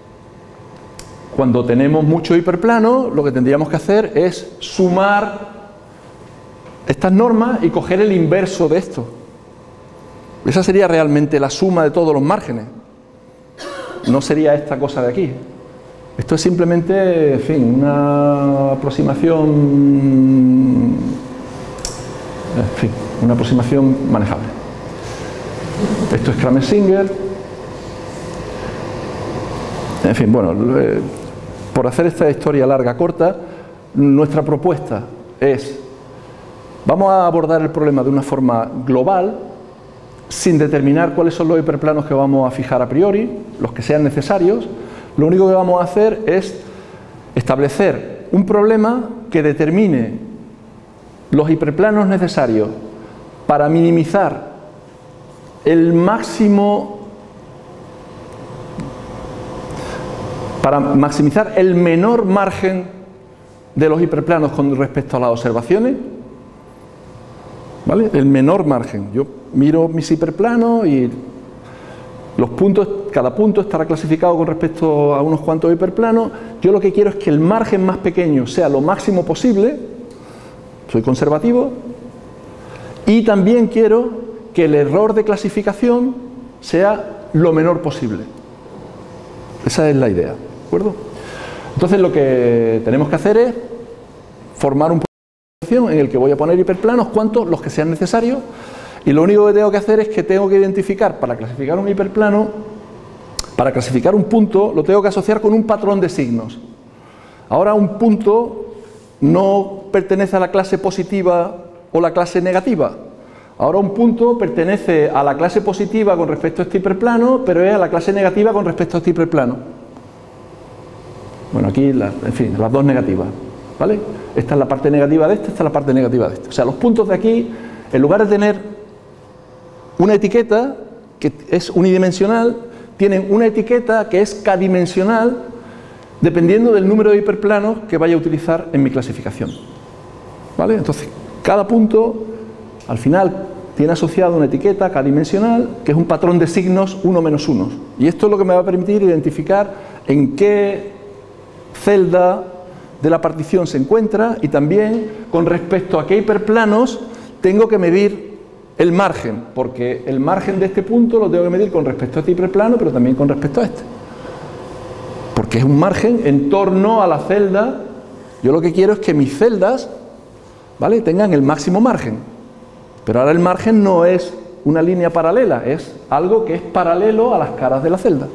A: mucho hiperplano, lo que tendríamos que hacer es sumar estas normas y coger el inverso de esto. Esa sería realmente la suma de todos los márgenes. No sería esta cosa de aquí. Esto es simplemente, en fin, una aproximación, manejable. Esto es Kramer-Singer. En fin, bueno, por hacer esta historia larga, corta, nuestra propuesta es, vamos a abordar el problema de una forma global, sin determinar cuáles son los hiperplanos que vamos a fijar a priori, los que sean necesarios. Lo único que vamos a hacer es establecer un problema que determine los hiperplanos necesarios para minimizar el máximo, para maximizar el menor margen de los hiperplanos con respecto a las observaciones, ¿vale? El menor margen. Yo miro mis hiperplanos y los puntos, cada punto estará clasificado con respecto a unos cuantos hiperplanos. Yo lo que quiero es que el margen más pequeño sea lo máximo posible, soy conservativo, y también quiero que el error de clasificación sea lo menor posible. Esa es la idea, ¿de acuerdo? Entonces lo que tenemos que hacer es formar un programa en el que voy a poner hiperplanos, cuantos, los que sean necesarios, y lo único que tengo que hacer es que tengo que identificar, para clasificar un hiperplano, para clasificar un punto, lo tengo que asociar con un patrón de signos. Ahora un punto no pertenece a la clase positiva o la clase negativa. Ahora un punto pertenece a la clase positiva con respecto a este hiperplano, pero es a la clase negativa con respecto a este hiperplano. Bueno, aquí, en fin, las dos negativas, ¿vale? Esta es la parte negativa de esta es la parte negativa de esta. O sea, los puntos de aquí, en lugar de tener una etiqueta que es unidimensional, tienen una etiqueta que es k-dimensional, dependiendo del número de hiperplanos que vaya a utilizar en mi clasificación. ¿Vale? Entonces, cada punto, al final, tiene asociado una etiqueta k-dimensional, que es un patrón de signos 1 menos 1. Y esto es lo que me va a permitir identificar en qué celda de la partición se encuentra, y también con respecto a qué hiperplanos tengo que medir el margen, porque el margen de este punto lo tengo que medir con respecto a este hiperplano, pero también con respecto a este, porque es un margen en torno a la celda. Yo lo que quiero es que mis celdas, ¿vale?, tengan el máximo margen, pero ahora el margen no es una línea paralela, es algo que es paralelo a las caras de la celda,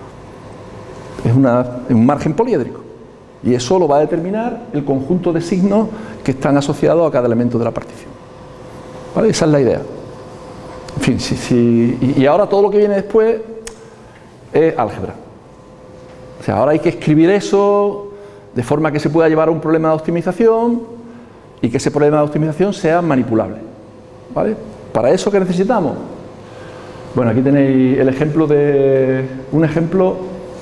A: es un margen poliédrico, y eso lo va a determinar el conjunto de signos que están asociados a cada elemento de la partición. ¿Vale? Esa es la idea. En fin, y ahora todo lo que viene después es álgebra. O sea, ahora hay que escribir eso de forma que se pueda llevar a un problema de optimización y que ese problema de optimización sea manipulable. ¿Vale? ¿Para eso qué necesitamos? Bueno, aquí tenéis el ejemplo un ejemplo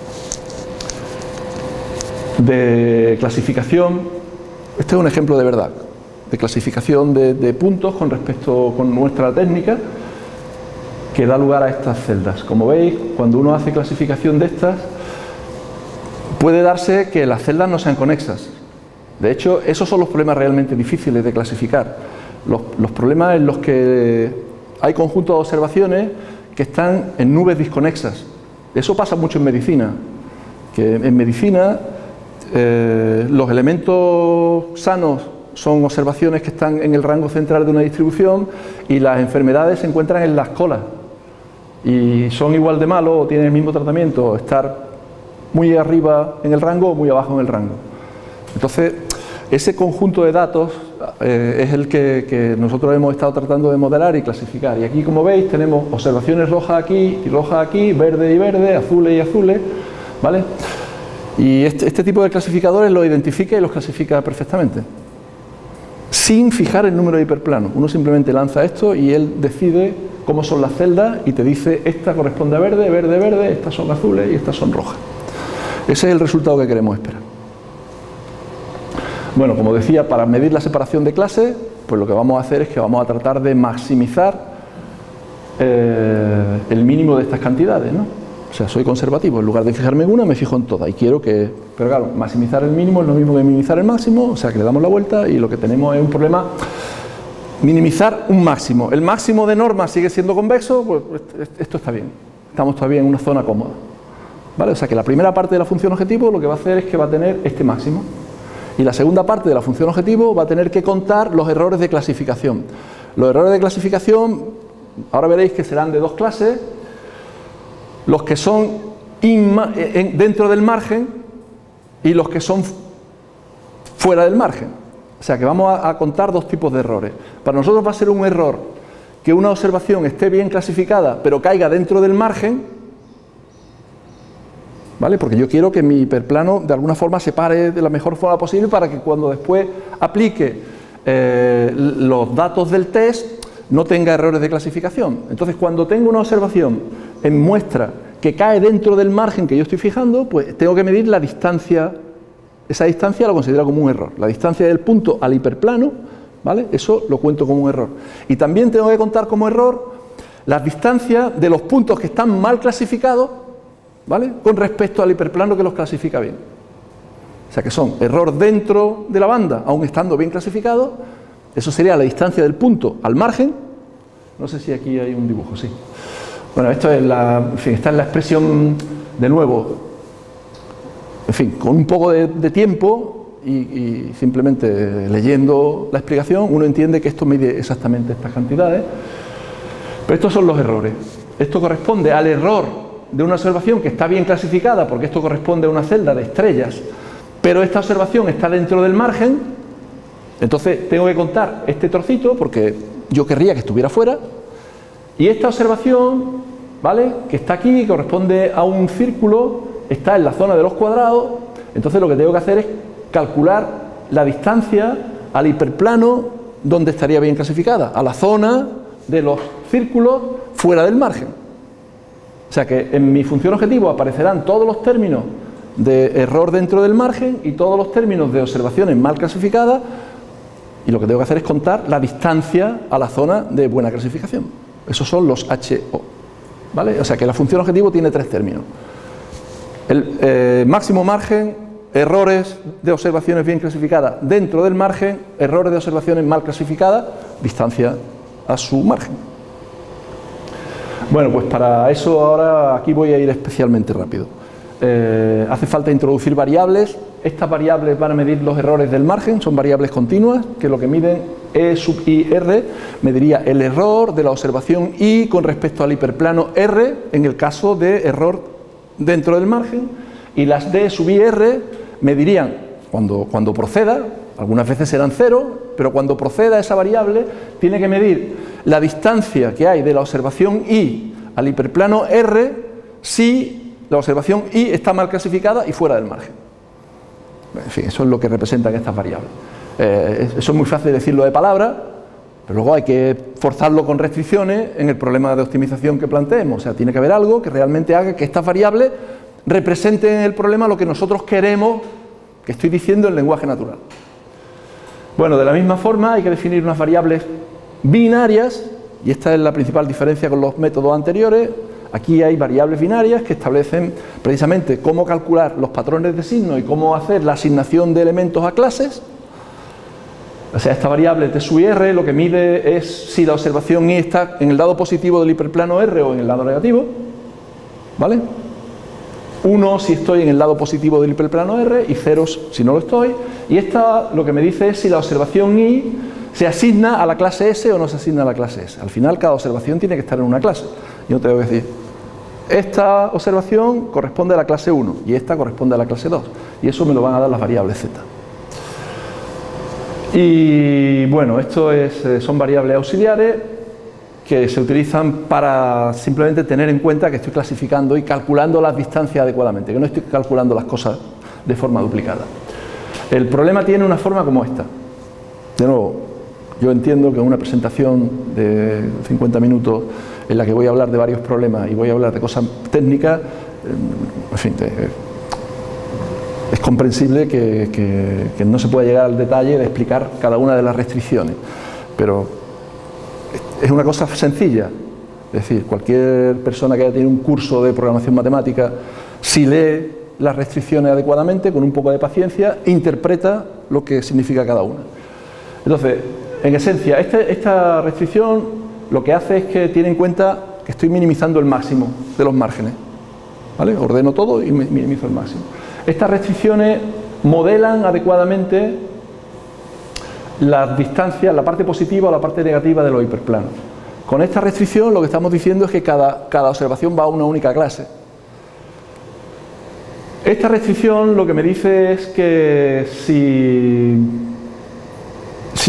A: de clasificación. Este es un ejemplo de verdad, de clasificación de puntos con nuestra técnica, que da lugar a estas celdas. Como veis, cuando uno hace clasificación de estas, puede darse que las celdas no sean conexas. De hecho, esos son los problemas realmente difíciles de clasificar. Los problemas en los que hay conjuntos de observaciones que están en nubes disconexas. Eso pasa mucho en medicina, que en medicina los elementos sanos son observaciones que están en el rango central de una distribución, y las enfermedades se encuentran en las colas y son igual de malos o tienen el mismo tratamiento, estar muy arriba en el rango o muy abajo en el rango. Entonces, ese conjunto de datos es el que nosotros hemos estado tratando de modelar y clasificar. Y aquí, como veis, tenemos observaciones rojas aquí y rojas aquí, verde y verde, azules y azules, ¿vale? Y este tipo de clasificadores los identifica y los clasifica perfectamente, sin fijar el número de hiperplanos. Uno simplemente lanza esto y él decide cómo son las celdas y te dice: esta corresponde a verde, verde, verde, estas son azules y estas son rojas. Ese es el resultado que queremos esperar. Bueno, como decía, para medir la separación de clases, pues lo que vamos a hacer es que vamos a tratar de maximizar el mínimo de estas cantidades, ¿no? O sea, soy conservativo, en lugar de fijarme en una, me fijo en todas y quiero que... Pero claro, maximizar el mínimo es lo mismo que minimizar el máximo, o sea que le damos la vuelta y lo que tenemos es un problema... Minimizar un máximo. El máximo de norma sigue siendo convexo, pues esto está bien. Estamos todavía en una zona cómoda. ¿Vale? O sea que la primera parte de la función objetivo lo que va a hacer es que va a tener este máximo. Y la segunda parte de la función objetivo va a tener que contar los errores de clasificación. Los errores de clasificación, ahora veréis que serán de dos clases. Los que son dentro del margen y los que son fuera del margen. O sea que vamos a contar dos tipos de errores. Para nosotros va a ser un error que una observación esté bien clasificada pero caiga dentro del margen, ¿vale? Porque yo quiero que mi hiperplano de alguna forma se pare de la mejor forma posible para que cuando después aplique los datos del test no tenga errores de clasificación. Entonces, cuando tengo una observación en muestra que cae dentro del margen que yo estoy fijando, pues tengo que medir la distancia. Esa distancia lo considero como un error. La distancia del punto al hiperplano, ¿vale? Eso lo cuento como un error. Y también tengo que contar como error las distancias de los puntos que están mal clasificados, ¿vale? Con respecto al hiperplano que los clasifica bien. O sea que son error dentro de la banda, aun estando bien clasificado. Eso sería la distancia del punto al margen. No sé si aquí hay un dibujo, sí. Bueno, esto es en fin, esta es la expresión, de nuevo, en fin, con un poco de tiempo y simplemente leyendo la explicación, uno entiende que esto mide exactamente estas cantidades. Pero estos son los errores. Esto corresponde al error de una observación que está bien clasificada, porque esto corresponde a una celda de estrellas, pero esta observación está dentro del margen. Entonces tengo que contar este trocito, porque yo querría que estuviera fuera. Y esta observación, ¿vale?, que está aquí, corresponde a un círculo, está en la zona de los cuadrados. Entonces lo que tengo que hacer es calcular la distancia al hiperplano donde estaría bien clasificada, a la zona de los círculos fuera del margen. O sea que en mi función objetivo aparecerán todos los términos de error dentro del margen y todos los términos de observaciones mal clasificadas, y lo que tengo que hacer es contar la distancia a la zona de buena clasificación. Esos son los HO, ¿vale? O sea que la función objetivo tiene tres términos: el máximo margen, errores de observaciones bien clasificadas dentro del margen, errores de observaciones mal clasificadas, distancia a su margen. Bueno, pues para eso ahora aquí voy a ir especialmente rápido. Hace falta introducir variables. Estas variables van a medir los errores del margen, son variables continuas que lo que miden E sub I R, mediría el error de la observación I con respecto al hiperplano R en el caso de error dentro del margen, y las D sub I R medirían cuando proceda, algunas veces serán 0, pero cuando proceda esa variable tiene que medir la distancia que hay de la observación I al hiperplano R si la observación I está mal clasificada y fuera del margen. En fin, eso es lo que representan estas variables. Eso es muy fácil decirlo de palabra, pero luego hay que forzarlo con restricciones en el problema de optimización que planteemos. O sea, tiene que haber algo que realmente haga que estas variables representen en el problema lo que nosotros queremos que estoy diciendo en lenguaje natural. Bueno, de la misma forma hay que definir unas variables binarias, y esta es la principal diferencia con los métodos anteriores. Aquí hay variables binarias que establecen precisamente cómo calcular los patrones de signo y cómo hacer la asignación de elementos a clases. O sea, esta variable T sub R lo que mide es si la observación I está en el lado positivo del hiperplano R o en el lado negativo, ¿vale? 1 si estoy en el lado positivo del hiperplano R y 0 si no lo estoy. Y esta lo que me dice es si la observación I se asigna a la clase S o no se asigna a la clase S. Al final cada observación tiene que estar en una clase. Yo tengo que decir, esta observación corresponde a la clase 1 y esta corresponde a la clase 2. Y eso me lo van a dar las variables Z. Y bueno, esto son variables auxiliares que se utilizan para simplemente tener en cuenta que estoy clasificando y calculando las distancias adecuadamente, que no estoy calculando las cosas de forma duplicada. El problema tiene una forma como esta. De nuevo, yo entiendo que una presentación de 50 minutos en la que voy a hablar de varios problemas y voy a hablar de cosas técnicas, en fin, es comprensible que no se pueda llegar al detalle de explicar cada una de las restricciones, pero es una cosa sencilla. Es decir, cualquier persona que haya tenido un curso de programación matemática, si lee las restricciones adecuadamente, con un poco de paciencia, interpreta lo que significa cada una. Entonces, en esencia, esta restricción lo que hace es que tiene en cuenta que estoy minimizando el máximo de los márgenes, ¿vale? Ordeno todo y minimizo el máximo. Estas restricciones modelan adecuadamente las distancias, la parte positiva o la parte negativa de los hiperplanos. Con esta restricción lo que estamos diciendo es que cada observación va a una única clase. Esta restricción lo que me dice es que si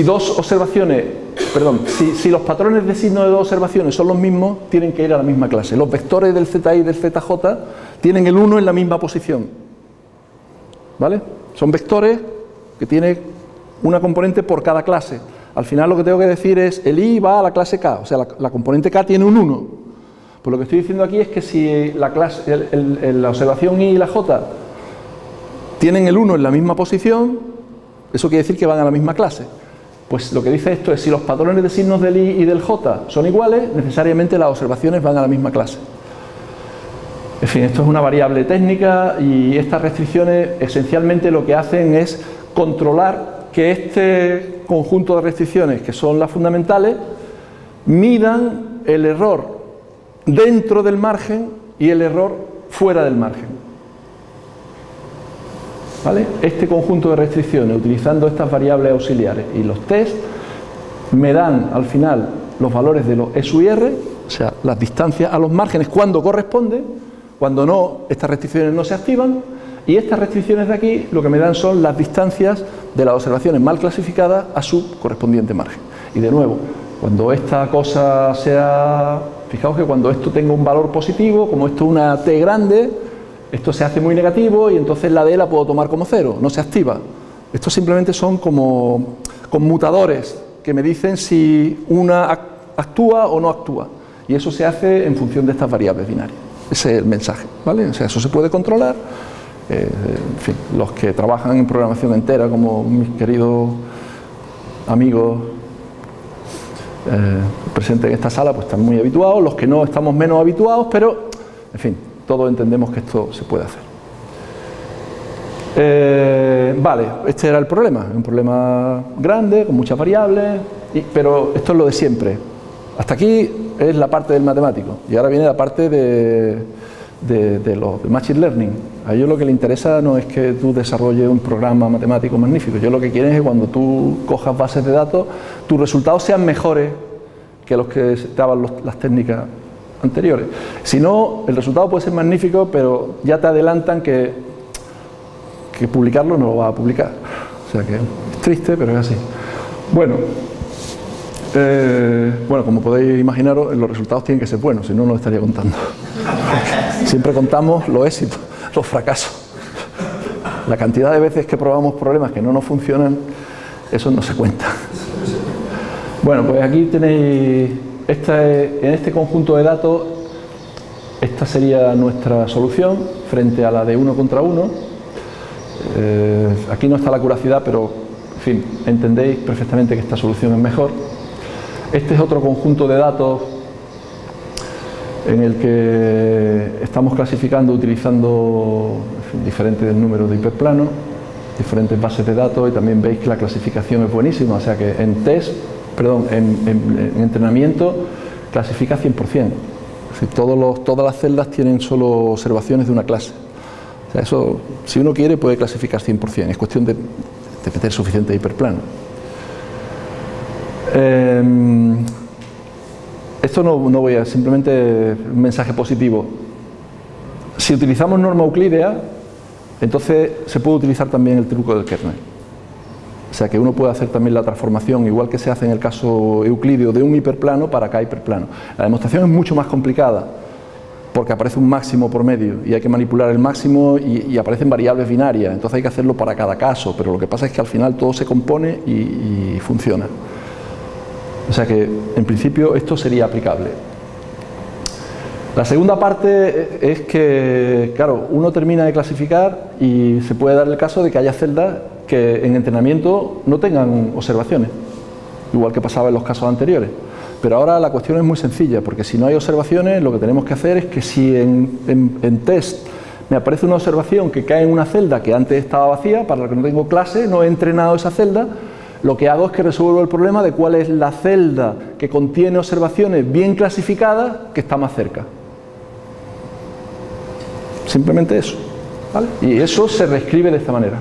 A: los patrones de signo de dos observaciones son los mismos, tienen que ir a la misma clase. Los vectores del ZI y del ZJ tienen el 1 en la misma posición, ¿vale? Son vectores que tienen una componente por cada clase. Al final lo que tengo que decir es el I va a la clase K, o sea, la componente K tiene un 1. Pues lo que estoy diciendo aquí es que si la observación I y la J tienen el 1 en la misma posición, eso quiere decir que van a la misma clase. Pues lo que dice esto es, si los patrones de signos del I y del J son iguales, necesariamente las observaciones van a la misma clase. En fin, esto es una variable técnica y estas restricciones esencialmente lo que hacen es controlar que este conjunto de restricciones, que son las fundamentales, midan el error dentro del margen y el error fuera del margen. ¿Vale? Este conjunto de restricciones, utilizando estas variables auxiliares y los test, me dan al final los valores de los SU y R, o sea, las distancias a los márgenes cuando corresponde. Cuando no, estas restricciones no se activan, y estas restricciones de aquí lo que me dan son las distancias de las observaciones mal clasificadas a su correspondiente margen. Y de nuevo, cuando esta cosa sea, fijaos que cuando esto tenga un valor positivo, como esto es una T grande, esto se hace muy negativo y entonces la D la puedo tomar como 0, no se activa. Estos simplemente son como conmutadores que me dicen si una actúa o no actúa, y eso se hace en función de estas variables binarias. Ese es el mensaje, ¿vale? O sea, eso se puede controlar. En fin, los que trabajan en programación entera, como mis queridos amigos presentes en esta sala, pues están muy habituados. Los que no, estamos menos habituados, pero, en fin, todos entendemos que esto se puede hacer. Vale, este era el problema, un problema grande, con muchas variables, pero esto es lo de siempre. Hasta aquí es la parte del matemático, y ahora viene la parte de Machine Learning. A ellos lo que les interesa no es que tú desarrolles un programa matemático magnífico. Yo lo que quieren es que cuando tú cojas bases de datos, tus resultados sean mejores que los que daban las técnicas anteriores. Si no, el resultado puede ser magnífico, pero ya te adelantan que publicarlo no lo vas a publicar. O sea que es triste, pero es así. Bueno, como podéis imaginaros, los resultados tienen que ser buenos, si no, no lo estaría contando. Siempre contamos los éxitos, los fracasos. La cantidad de veces que probamos problemas que no nos funcionan, eso no se cuenta. Bueno, pues aquí tenéis, en este conjunto de datos, esta sería nuestra solución frente a la de 1 contra 1. Aquí no está la curiosidad, pero, en fin, entendéis perfectamente que esta solución es mejor. Este es otro conjunto de datos en el que estamos clasificando utilizando, en fin, diferentes números de hiperplanos, diferentes bases de datos, y también veis que la clasificación es buenísima, o sea que en entrenamiento clasifica 100%. Es decir, todas las celdas tienen solo observaciones de una clase. O sea, eso, si uno quiere, puede clasificar 100%, es cuestión de meter suficiente hiperplano. Esto no voy a, simplemente un mensaje positivo. Si utilizamos norma euclídea, entonces se puede utilizar también el truco del kernel. O sea que uno puede hacer también la transformación, igual que se hace en el caso euclídeo, de un hiperplano para cada hiperplano. La demostración es mucho más complicada, porque aparece un máximo por medio y hay que manipular el máximo y aparecen variables binarias, entonces hay que hacerlo para cada caso, pero lo que pasa es que al final todo se compone y funciona. O sea que, en principio, esto sería aplicable. La segunda parte es que, claro, uno termina de clasificar y se puede dar el caso de que haya celdas que en entrenamiento no tengan observaciones, igual que pasaba en los casos anteriores. Pero ahora la cuestión es muy sencilla, porque si no hay observaciones, lo que tenemos que hacer es que si en test me aparece una observación que cae en una celda que antes estaba vacía, para la que no tengo clase, no he entrenado esa celda, lo que hago es que resuelvo el problema de cuál es la celda que contiene observaciones bien clasificadas que está más cerca. Simplemente eso, ¿vale? Y eso se reescribe de esta manera.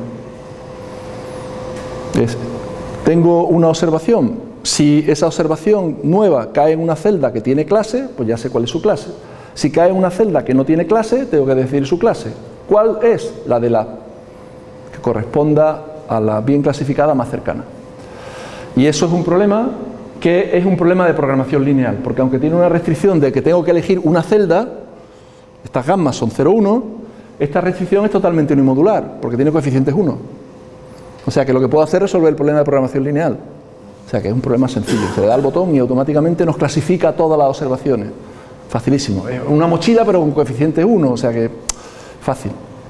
A: Tengo una observación, si esa observación nueva cae en una celda que tiene clase, pues ya sé cuál es su clase. Si cae en una celda que no tiene clase, tengo que decidir su clase. ¿Cuál es? La de la que corresponda a la bien clasificada más cercana. Y eso es un problema que es un problema de programación lineal, porque aunque tiene una restricción de que tengo que elegir una celda, estas gammas son 0, 1, esta restricción es totalmente unimodular, porque tiene coeficientes 1. O sea que lo que puedo hacer es resolver el problema de programación lineal. O sea que es un problema sencillo, se le da el botón y automáticamente nos clasifica todas las observaciones. Facilísimo. Es una mochila pero con coeficiente 1, o sea que fácil.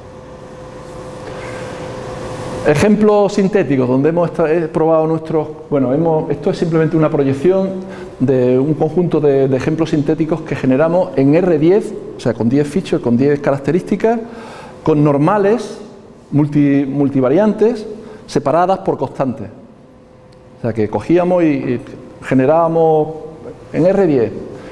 A: Ejemplos sintéticos donde hemos probado nuestros... Bueno, esto es simplemente una proyección de un conjunto de ejemplos sintéticos que generamos en R10, o sea, con 10 features, con 10 características, con normales, multivariantes, separadas por constantes. O sea, que cogíamos y generábamos en R10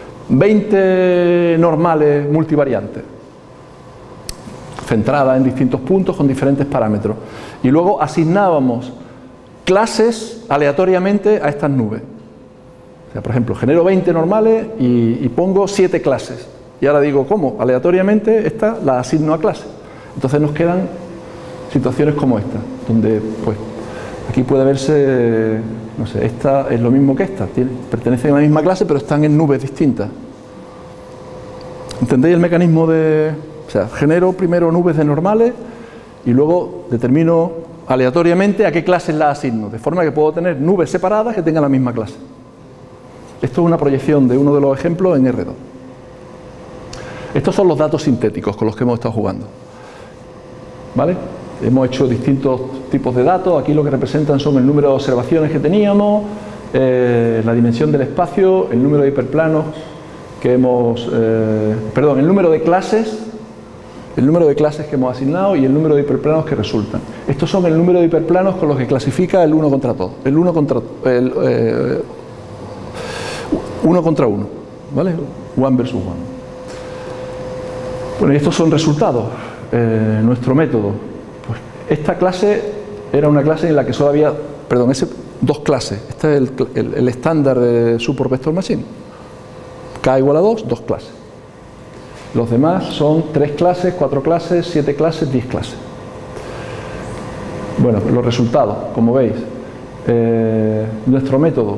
A: 20 normales multivariantes, centradas en distintos puntos con diferentes parámetros. Y luego asignábamos clases aleatoriamente a estas nubes. O sea, por ejemplo, genero 20 normales y pongo 7 clases. Y ahora digo, ¿cómo? Aleatoriamente esta la asigno a clase. Entonces nos quedan situaciones como esta, donde pues aquí puede verse, no sé, esta es lo mismo que esta, pertenecen a la misma clase pero están en nubes distintas. ¿Entendéis el mecanismo de...? O sea, genero primero nubes de normales y luego determino aleatoriamente a qué clases las asigno, de forma que puedo tener nubes separadas que tengan la misma clase. Esto es una proyección de uno de los ejemplos en R2. Estos son los datos sintéticos con los que hemos estado jugando, ¿vale? Hemos hecho distintos tipos de datos. Aquí lo que representan son el número de observaciones que teníamos, la dimensión del espacio, el número de hiperplanos que hemos... perdón, el número de clases que hemos asignado y el número de hiperplanos que resultan. Estos son el número de hiperplanos con los que clasifica el 1 contra todo, el 1 contra 1, ¿vale? 1 versus 1. Bueno, y estos son resultados. Nuestro método. Pues esta clase era una clase en la que solo había, perdón, dos clases. Este es el estándar de Support Vector Machine. K igual a 2, 2 clases. Los demás son 3 clases, 4 clases, 7 clases, 10 clases. Bueno, los resultados, como veis, nuestro método,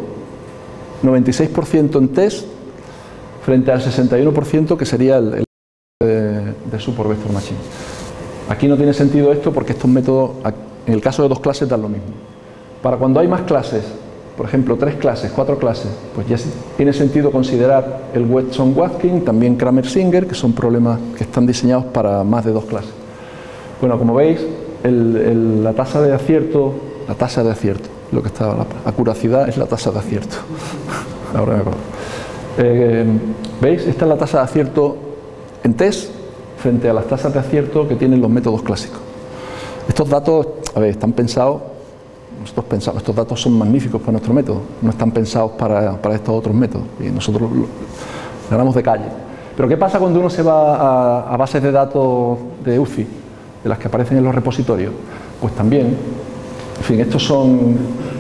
A: 96% en test, frente al 61% que sería el de Support Vector Machine. Aquí no tiene sentido esto porque estos métodos, en el caso de 2 clases, dan lo mismo. Para cuando hay más clases, por ejemplo, 3 clases, 4 clases, pues ya tiene sentido considerar el Watson-Watkin, también Kramer-Singer, que son problemas que están diseñados para más de 2 clases. Bueno, como veis, la tasa de acierto, lo que está, la acuracidad es la tasa de acierto. Ahora me acuerdo. ¿Veis? Esta es la tasa de acierto en test frente a las tasas de acierto que tienen los métodos clásicos. Estos datos, a ver, están pensados, nosotros pensamos, estos datos son magníficos para nuestro método, no están pensados para estos otros métodos y nosotros ganamos de calle. Pero ¿qué pasa cuando uno se va a bases de datos de UCI, de las que aparecen en los repositorios? Pues también, en fin, estos son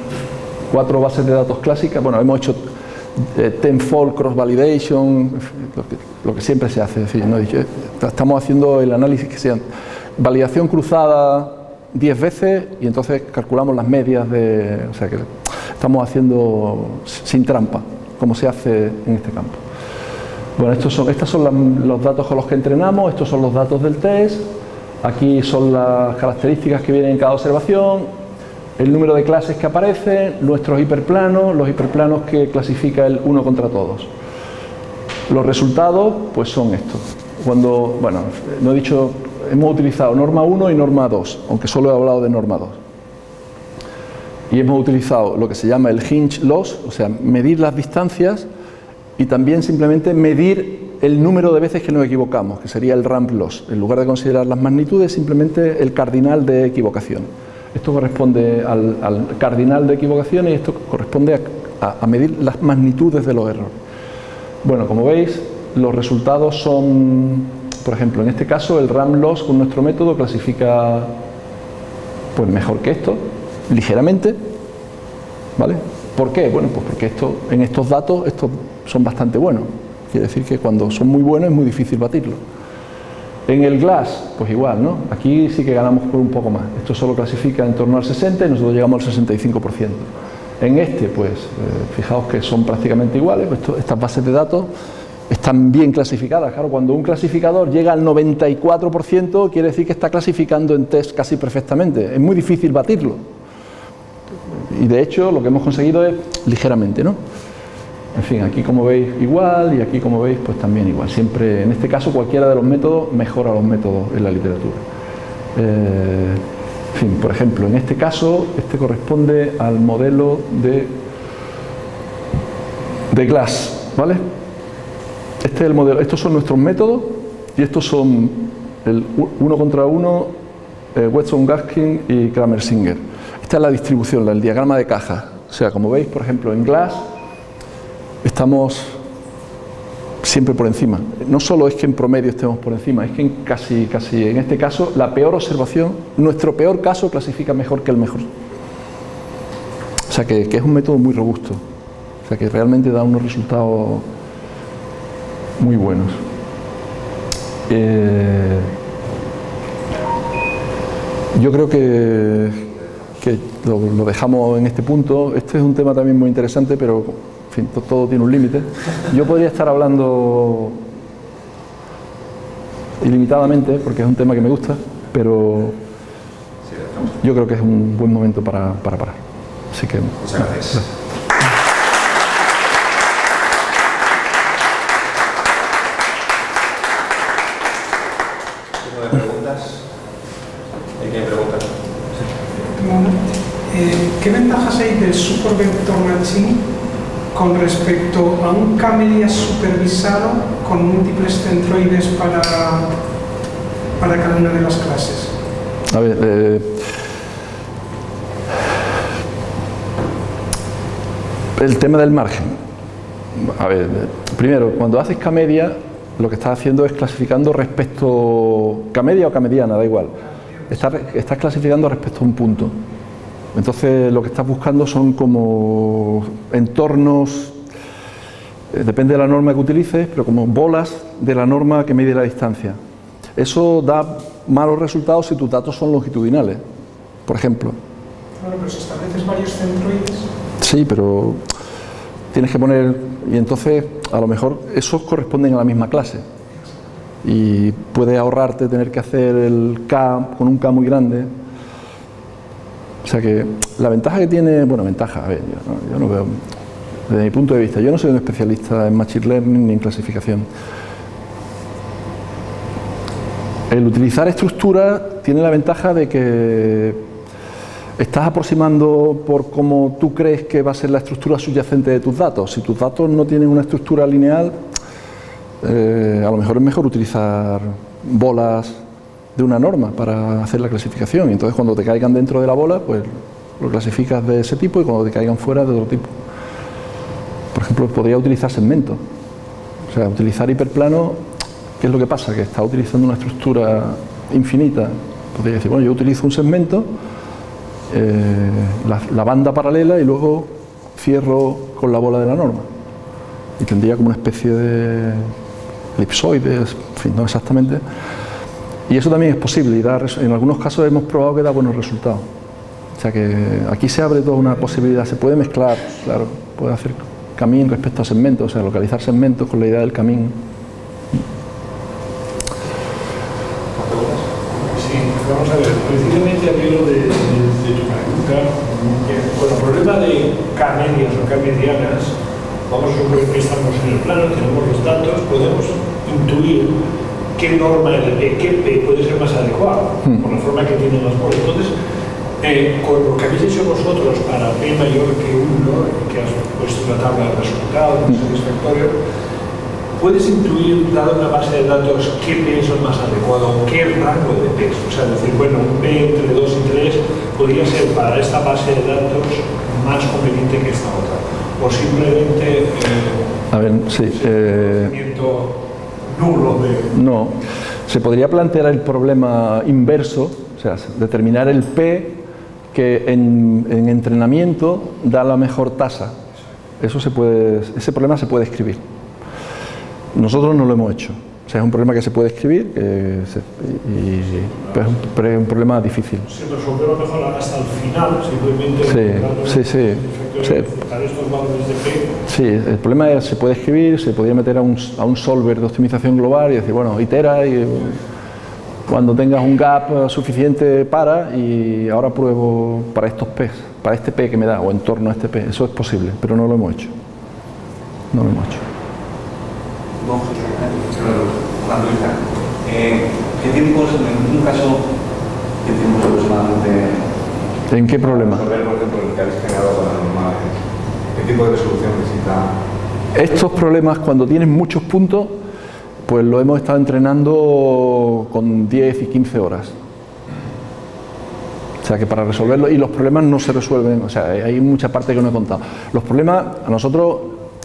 A: 4 bases de datos clásicas. Bueno, hemos hecho tenfold cross validation, lo que siempre se hace, es decir, ¿no? Estamos haciendo el análisis que sea validación cruzada 10 veces y entonces calculamos las medias de, o sea que estamos haciendo sin trampa, como se hace en este campo. Bueno, estos son los datos con los que entrenamos, estos son los datos del test, aquí son las características que vienen en cada observación, el número de clases que aparecen, nuestros hiperplanos, los hiperplanos que clasifica el 1 contra todos. Los resultados pues son estos. Cuando, bueno, no he dicho, hemos utilizado norma 1 y norma 2, aunque solo he hablado de norma 2. Y hemos utilizado lo que se llama el hinge loss, o sea, medir las distancias y también simplemente medir el número de veces que nos equivocamos, que sería el ramp loss. En lugar de considerar las magnitudes, simplemente el cardinal de equivocación. Esto corresponde al cardinal de equivocación y esto corresponde a medir las magnitudes de los errores. Bueno, como veis, los resultados son, por ejemplo, en este caso el ramp loss con nuestro método clasifica pues mejor que esto, ligeramente, ¿vale? ¿Por qué? Bueno, pues porque en estos datos estos son bastante buenos. Quiere decir que cuando son muy buenos es muy difícil batirlo. En el GLASS, pues igual, ¿no? Aquí sí que ganamos por un poco más. Esto solo clasifica en torno al 60 y nosotros llegamos al 65%. En este, pues, fijaos que son prácticamente iguales. Estas bases de datos están bien clasificadas. Claro, cuando un clasificador llega al 94%, quiere decir que está clasificando en test casi perfectamente. Es muy difícil batirlo. Y de hecho, lo que hemos conseguido es ligeramente, ¿no? En fin, aquí como veis igual y aquí como veis pues también igual. Siempre, en este caso, cualquiera de los métodos mejora los métodos en la literatura. En fin, por ejemplo, en este caso, este corresponde al modelo de GLASS, ¿vale? Este es el modelo, estos son nuestros métodos y estos son el 1 contra 1, Watson-Gaskin y Kramer-Singer. Esta es la distribución, el diagrama de caja. O sea, como veis, por ejemplo, en GLASS estamos siempre por encima. No solo es que en promedio estemos por encima, es que en casi en este caso, la peor observación, nuestro peor caso clasifica mejor que el mejor. O sea, que es un método muy robusto. O sea, que realmente da unos resultados muy buenos. Yo creo que lo dejamos en este punto. Este es un tema también muy interesante, pero en fin, todo tiene un límite. Yo podría estar hablando ilimitadamente, porque es un tema que me gusta, pero yo creo que es un buen momento para parar. Así que
B: muchas gracias.
D: ¿Qué ventajas hay del Supervector Machine con respecto a un Camellia supervisado con múltiples centroides para cada una de las clases?
A: A ver, el tema del margen. A ver, primero, cuando haces Camellia, lo que estás haciendo es clasificando respecto, Camellia o camediana, da igual. Estás clasificando respecto a un punto. Entonces lo que estás buscando son como entornos, depende de la norma que utilices, pero como bolas de la norma que mide la distancia. Eso da malos resultados si tus datos son longitudinales, por ejemplo.
D: Claro, pero si estableces varios centroides.
A: Sí, pero tienes que poner, y entonces a lo mejor esos corresponden a la misma clase. Y puedes ahorrarte tener que hacer el K con un K muy grande. O sea que la ventaja que tiene, bueno, ventaja, a ver, yo no veo, desde mi punto de vista, yo no soy un especialista en Machine Learning ni en clasificación. El utilizar estructuras tiene la ventaja de que estás aproximando por cómo tú crees que va a ser la estructura subyacente de tus datos. Si tus datos no tienen una estructura lineal, a lo mejor es mejor utilizar bolas de una norma para hacer la clasificación. Y entonces cuando te caigan dentro de la bola, pues lo clasificas de ese tipo y cuando te caigan fuera de otro tipo. Por ejemplo, podría utilizar segmentos. O sea, utilizar hiperplano, ¿qué es lo que pasa? Que está utilizando una estructura infinita. Podría decir, bueno, yo utilizo un segmento, la banda paralela y luego cierro con la bola de la norma. Y tendría como una especie de elipsoide, en fin, no exactamente. Y eso también es posible y en algunos casos hemos probado que da buenos resultados. O sea que aquí se abre toda una posibilidad, se puede mezclar, claro, puede hacer camín respecto a segmentos, o sea, localizar segmentos con la idea del camín.
E: Sí, vamos a ver, precisamente a lo de tu pregunta, con el problema de camelias o camedianas, vamos a suponer que estamos en el plano, tenemos los datos, podemos intuir qué norma LP, qué P puede ser más adecuado, por la forma que tienen las bolas. Entonces, con lo que habéis hecho vosotros para P mayor que 1, que has puesto una tabla de resultados satisfactorio, puedes intuir, dado una base de datos, qué P es el más adecuado, qué rango de P. O sea, decir, bueno, un P entre 2 y 3 podría ser para esta base de datos más conveniente que esta otra. O simplemente
A: a ver, sí,
E: nulo de...
A: No, se podría plantear el problema inverso, o sea, determinar el P que en entrenamiento da la mejor tasa. Ese problema se puede escribir. Nosotros no lo hemos hecho. O sea, es un problema que se puede escribir, pero es un problema difícil.
E: Se resolverá mejor hasta el final, simplemente...
A: Sí.
E: Para estos valores de P.
A: Sí, el problema es se puede escribir, se podría meter a un solver de optimización global y decir, bueno, itera y cuando tengas un gap suficiente y ahora pruebo para estos P, para este P que me da, o en torno a este P. Eso es posible, pero no lo hemos hecho. No lo hemos hecho.
F: ¿Qué tiempos, en un caso, qué tiempos aproximadamente?
A: ¿En qué problema?
F: Resolver, por ejemplo, el que habéis generado con la normal. ¿Qué tipo de resolución necesita?
A: Estos problemas, cuando tienes muchos puntos, pues lo hemos estado entrenando con 10 y 15 horas. O sea que para resolverlo, y los problemas no se resuelven, o sea, hay mucha parte que no he contado. Los problemas, a nosotros,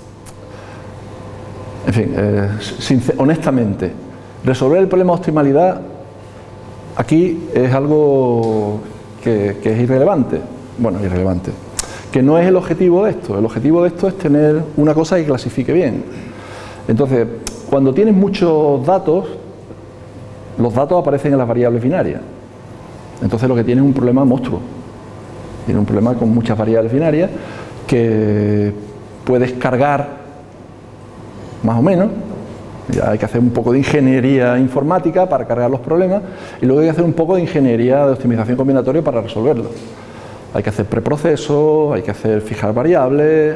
A: en fin, honestamente, resolver el problema de optimalidad aquí es algo que es irrelevante. Bueno, irrelevante. Que no es el objetivo de esto. El objetivo de esto es tener una cosa que clasifique bien. Entonces, cuando tienes muchos datos, los datos aparecen en las variables binarias. Entonces lo que tienes es un problema monstruo. Tienes un problema con muchas variables binarias que puedes cargar más o menos. Ya hay que hacer un poco de ingeniería informática para cargar los problemas y luego hay que hacer un poco de ingeniería de optimización combinatoria para resolverlos. Hay que hacer preprocesos, hay que hacer fijar variables.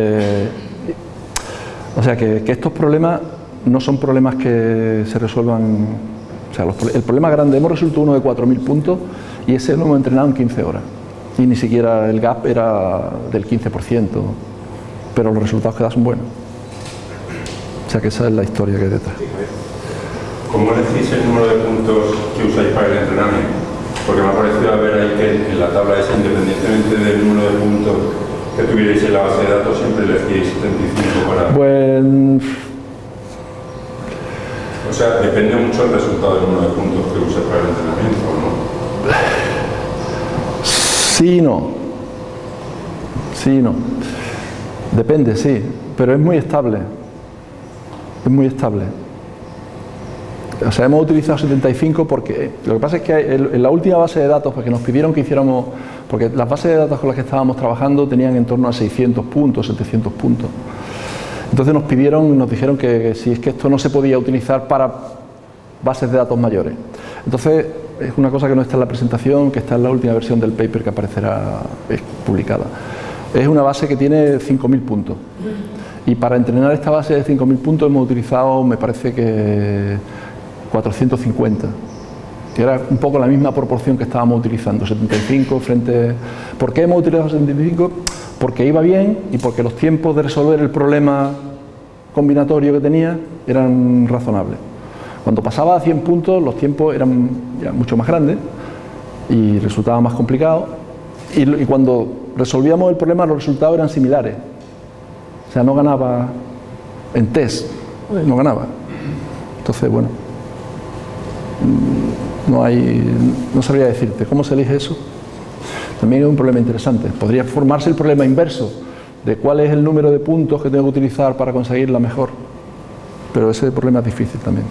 A: O sea que estos problemas no son problemas que se resuelvan. O sea, el problema grande, hemos resuelto uno de 4.000 puntos y ese lo hemos entrenado en 15 horas. Y ni siquiera el gap era del 15%, pero los resultados que da son buenos. O sea que esa es la historia que hay detrás.
G: ¿Cómo decís el número de puntos que usáis para el entrenamiento? Porque me ha parecido ver ahí que en la tabla esa, independientemente del número de puntos que tuvierais en la base de datos, siempre elegís 75 para...
A: Pues...
G: O sea, depende mucho el resultado del número de puntos que uses para el entrenamiento, ¿o no?
A: Sí y no. Sí y no. Depende, sí, pero es muy estable. Es muy estable. O sea, hemos utilizado 75 porque lo que pasa es que en la última base de datos, porque nos pidieron que hiciéramos, porque las bases de datos con las que estábamos trabajando tenían en torno a 600 puntos, 700 puntos. Entonces nos dijeron que si es que esto no se podía utilizar para bases de datos mayores. Entonces es una cosa que no está en la presentación, que está en la última versión del paper que aparecerá publicada. Es una base que tiene 5.000 puntos. Y para entrenar esta base de 5.000 puntos hemos utilizado, me parece que 450. Que era un poco la misma proporción que estábamos utilizando, 75 frente... ¿Por qué hemos utilizado 75? Porque iba bien y porque los tiempos de resolver el problema combinatorio que tenía eran razonables. Cuando pasaba a 100 puntos los tiempos eran ya mucho más grandes y resultaba más complicado. Y cuando resolvíamos el problema los resultados eran similares. O sea, no ganaba en test, no ganaba. Entonces, bueno, no sabría decirte. ¿Cómo se elige eso? También es un problema interesante. Podría formarse el problema inverso, de cuál es el número de puntos que tengo que utilizar para conseguir la mejor. Pero ese problema es difícil también.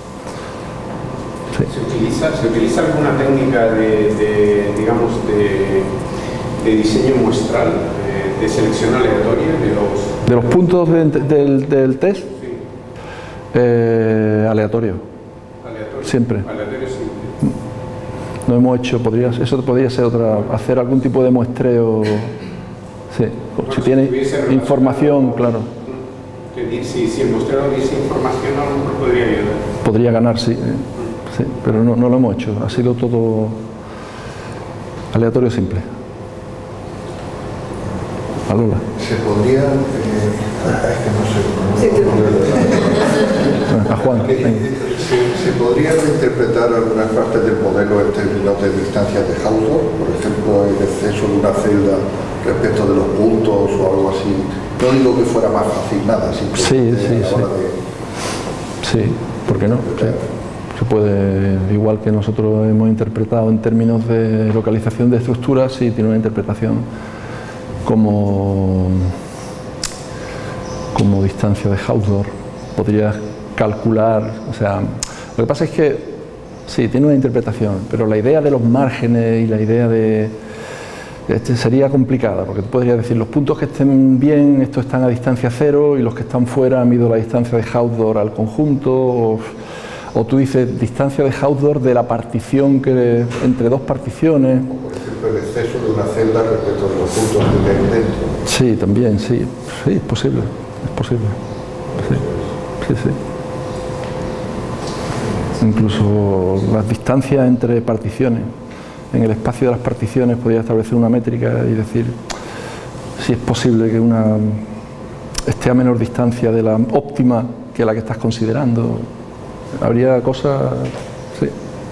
A: Sí.
H: ¿Se utiliza alguna técnica digamos, de diseño muestral, de selección aleatoria
A: de los puntos del test?
H: Sí.
A: Aleatorio.
H: ¿Aleatorio?
A: Siempre.
H: Aleatorio siempre.
A: No hemos hecho, eso podría ser hacer algún tipo de muestreo, sí, bueno, si tiene información, claro.
H: Si el muestreo diese información, a lo mejor podría ayudar.
A: Podría ganar, sí, sí, pero no lo hemos hecho. Ha sido todo aleatorio simple. Alola.
C: Se podría... es que no sé cómo...
A: A Juan.
C: ¿Se podría reinterpretar algunas partes del modelo en términos de distancias de Hausdorff? Por ejemplo, el exceso de una celda respecto de los puntos o algo así. No digo que fuera más fácil nada, simplemente a la hora de...
A: Sí, ¿por qué no? Sí. Se puede, igual que nosotros hemos interpretado en términos de localización de estructuras, sí tiene una interpretación como distancia de Hausdorff. Podrías calcular, o sea, lo que pasa es que sí, tiene una interpretación, pero la idea de los márgenes y la idea de sería complicada, porque tú podrías decir los puntos que estén bien, estos están a distancia cero y los que están fuera han midido la distancia de Hausdorff al conjunto, o tú dices distancia de Hausdorff de la partición que entre dos particiones.
C: O por ejemplo el exceso de una celda respecto de los puntos que hay dentro.
A: Sí, también, sí, es posible, sí. Incluso las distancias entre particiones. En el espacio de las particiones podría establecer una métrica y decir si es posible que una esté a menor distancia de la óptima que la que estás considerando. Habría cosas... sí.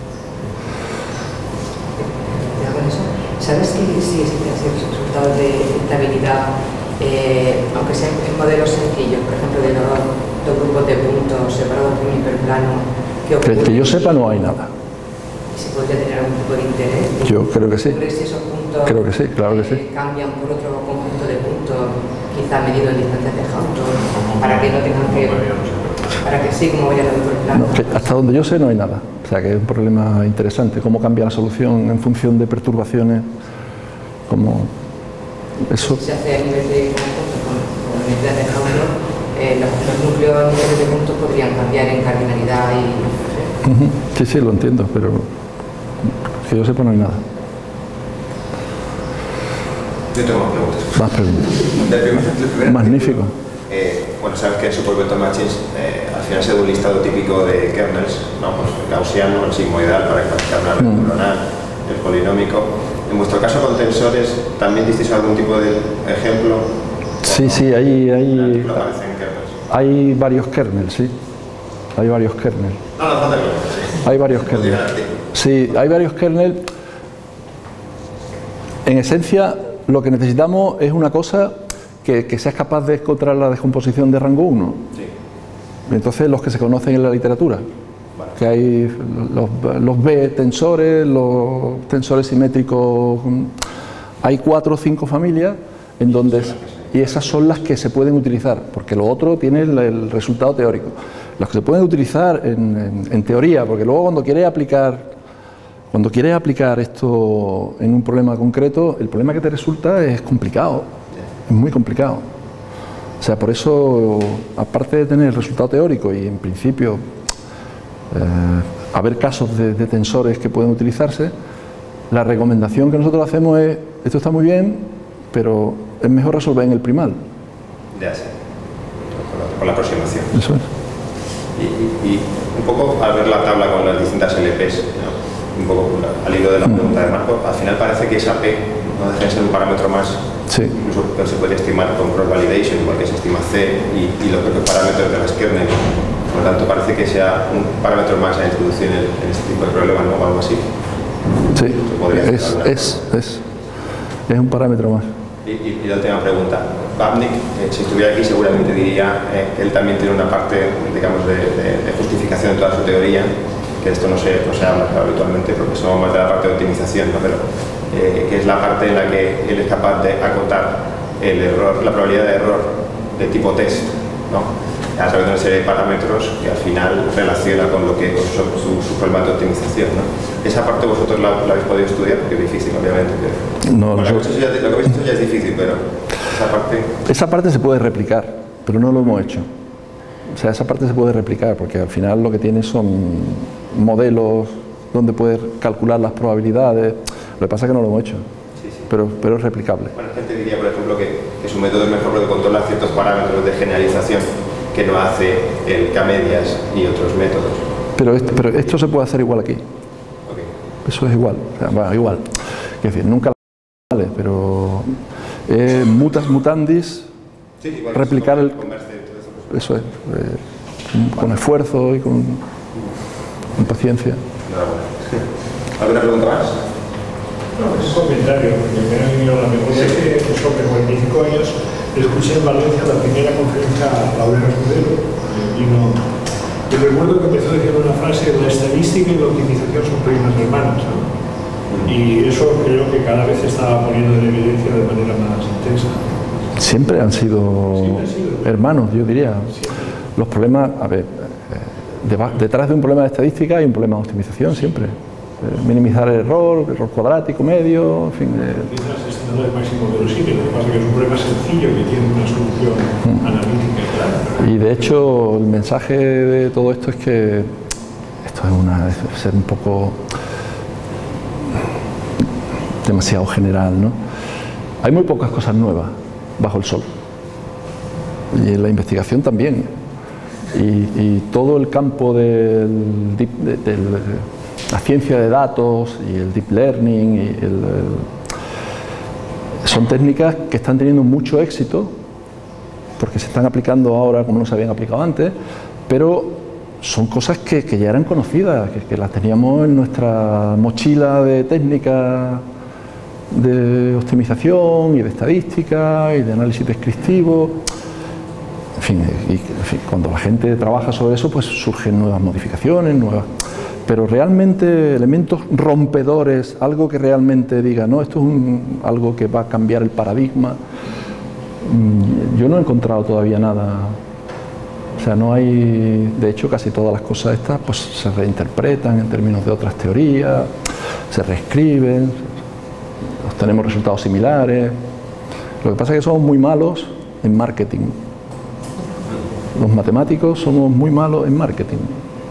I: ¿Sabes si los resultados de estabilidad, aunque sean en modelos sencillos, por ejemplo, de dos grupos de puntos separados por un hiperplano,
A: que yo sepa no hay nada?
I: ¿Se podría tener algún tipo de interés?
A: Yo creo que sí.
I: Si esos puntos
A: creo que sí, claro que sí.
I: Cambian por otro conjunto de puntos, quizá medido en distancias de Hausdorff, para que no tengan que... para que sí, como vaya el hiperplano.
A: No, hasta donde yo sé no hay nada. O sea que es un problema interesante, cómo cambia la solución en función de perturbaciones, como eso.
I: Se hace a nivel de conjunto con unidades de Hausdorff, los núcleos a nivel de puntos podrían cambiar en cardinalidad y...
A: Sí, lo entiendo, pero que yo sepa no hay nada.
B: Yo tengo más preguntas.
A: Más preguntas. Magnífico.
B: Bueno, sabes que en Super Vector Machines al final se da un listado típico de kernels, ¿no? Pues el gaussiano, el sigmoidal para clasificar una red neuronal, el polinómico. En vuestro caso con tensores, ¿también disteis algún tipo de ejemplo?
A: Sí, hay varios kernels, sí. Hay varios kernels. Hay varios kernels. Sí, hay varios kernels. En esencia, lo que necesitamos es una cosa que seas capaz de encontrar la descomposición de rango 1. Sí. Entonces, los que se conocen en la literatura. Vale. Que hay los B-tensores, los tensores simétricos. Hay 4 o 5 familias en donde... y esas son las que se pueden utilizar, porque lo otro tiene el resultado teórico. Las que se pueden utilizar en teoría, porque luego cuando quieres aplicar esto en un problema concreto, el problema que te resulta es complicado, es muy complicado. O sea, por eso, aparte de tener el resultado teórico y en principio haber casos de tensores que pueden utilizarse, la recomendación que nosotros hacemos es, esto está muy bien, pero es mejor resolver en el primal.
B: Ya sé, con la aproximación.
A: Eso es.
B: Y un poco al ver la tabla con las distintas LPs, ¿no? Un poco al hilo de la pregunta de Marco, al final parece que esa P no deja de ser un parámetro más,
A: sí.
B: Incluso se podría estimar con cross validation, igual que se estima C y los propios parámetros de las kernels. Por lo tanto, parece que sea un parámetro más a introducir en este tipo de problemas, ¿no? O algo así.
A: Sí, es un parámetro más.
B: Y la última pregunta. Babnik, si estuviera aquí, seguramente diría que él también tiene una parte, digamos, de justificación de toda su teoría, que esto no se habla habitualmente porque somos más de la parte de optimización, ¿no? Pero que es la parte en la que él es capaz de acotar el error, la probabilidad de error de tipo test, ¿no? A través de una serie de parámetros que al final relaciona con lo que son su problema de optimización, ¿no? Esa parte vosotros la habéis podido estudiar, porque es difícil, obviamente.
A: No,
B: bueno, lo que habéis hecho ya es difícil, pero
A: esa parte se puede replicar, pero no lo hemos hecho. O sea, esa parte se puede replicar, porque al final lo que tiene son modelos donde puedes calcular las probabilidades. Lo que pasa es que no lo hemos hecho, sí. Pero es replicable.
B: Bueno, la gente diría, por ejemplo, que su método es mejor porque controla ciertos parámetros de generalización que no hace el K-medias y otros métodos.
A: Pero esto se puede hacer igual aquí.
B: Okay.
A: Eso es igual, o sea, bueno, igual. Es decir, nunca vale, pero mutas mutandis,
B: sí, igual
A: replicar el...
B: Eso
A: es, con esfuerzo y con paciencia.
B: ¿Alguna pregunta más?
E: No, es un comentario, porque me ha venido a la memoria que sobre 45 años escuché en Valencia la primera conferencia Laurena Escudero. Y recuerdo que empezó diciendo una frase: la estadística y la optimización son primas hermanas, ¿no? Y eso creo que cada vez se está poniendo en evidencia de manera más intensa.
A: Siempre han sido hermanos, yo diría.
E: Siempre.
A: Los problemas, a ver, detrás de un problema de estadística hay un problema de optimización siempre. Minimizar el error cuadrático, medio, en fin.
E: Quizás este no es máximo verosímil, lo que pasa es que es un problema sencillo que tiene una solución analítica y clara.
A: Y de hecho, el mensaje de todo esto es que esto es ser un poco demasiado general, ¿no? Hay muy pocas cosas nuevas bajo el sol. Y en la investigación también. Y todo el campo de la ciencia de datos y el deep learning son técnicas que están teniendo mucho éxito porque se están aplicando ahora como no se habían aplicado antes, pero son cosas que ya eran conocidas, que las teníamos en nuestra mochila de técnicas de optimización y de estadística y de análisis descriptivo. En fin, cuando la gente trabaja sobre eso, pues surgen nuevas modificaciones, pero realmente elementos rompedores, algo que realmente diga, no, esto es algo que va a cambiar el paradigma. Yo no he encontrado todavía nada. O sea, no hay, de hecho, casi todas las cosas estas pues se reinterpretan en términos de otras teorías, se reescriben, obtenemos resultados similares. Lo que pasa es que somos muy malos en marketing. Los matemáticos somos muy malos en marketing.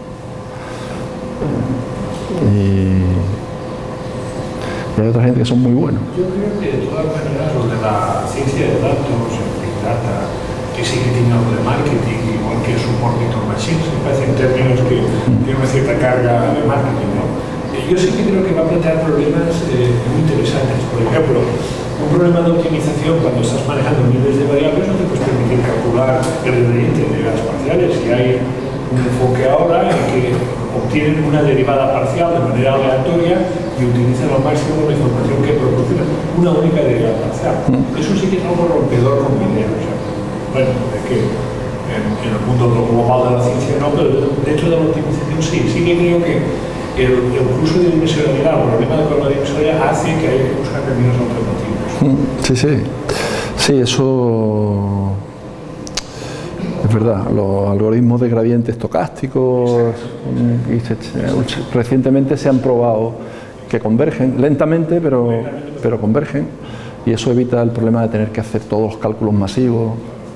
A: Y hay otra gente que son muy buenos.
E: Yo creo que de todas maneras lo de la ciencia de datos, el Big Data, que sí que tiene algo de marketing, igual que Supporting Machines, me parecen términos que tienen una cierta carga de marketing, ¿no? Yo sí que creo que va a plantear problemas muy interesantes. Por ejemplo, un problema de optimización cuando estás manejando miles de variables no te puedes permitir calcular el gradiente de las parciales. Y hay un enfoque ahora en que obtienen una derivada parcial de manera aleatoria y utilizan al máximo la información que proporciona una única derivada parcial. Eso sí que es algo rompedor con mi idea. O sea, bueno, es que en el mundo global de la ciencia no, pero dentro de la optimización sí que creo que el curso de dimensionalidad, el problema de la dimensionalidad hace que haya que buscar caminos alternativos.
A: Sí, eso es verdad. Los algoritmos de gradiente estocásticos recientemente se han probado que convergen, lentamente, pero convergen, y eso evita el problema de tener que hacer todos los cálculos masivos.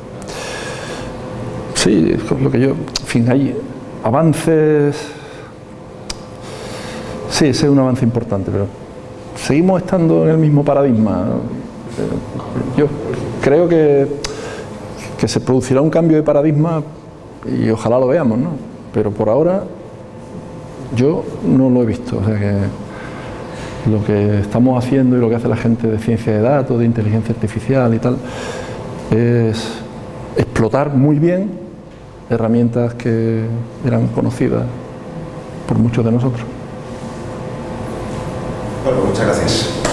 A: Sí, es lo que yo, en fin, hay avances. Sí, ese es un avance importante, pero seguimos estando en el mismo paradigma. Yo creo que se producirá un cambio de paradigma y ojalá lo veamos, ¿no? Pero por ahora yo no lo he visto. O sea que lo que estamos haciendo y lo que hace la gente de ciencia de datos, de inteligencia artificial y tal, es explotar muy bien herramientas que eran conocidas por muchos de nosotros.
B: Bueno, muchas gracias.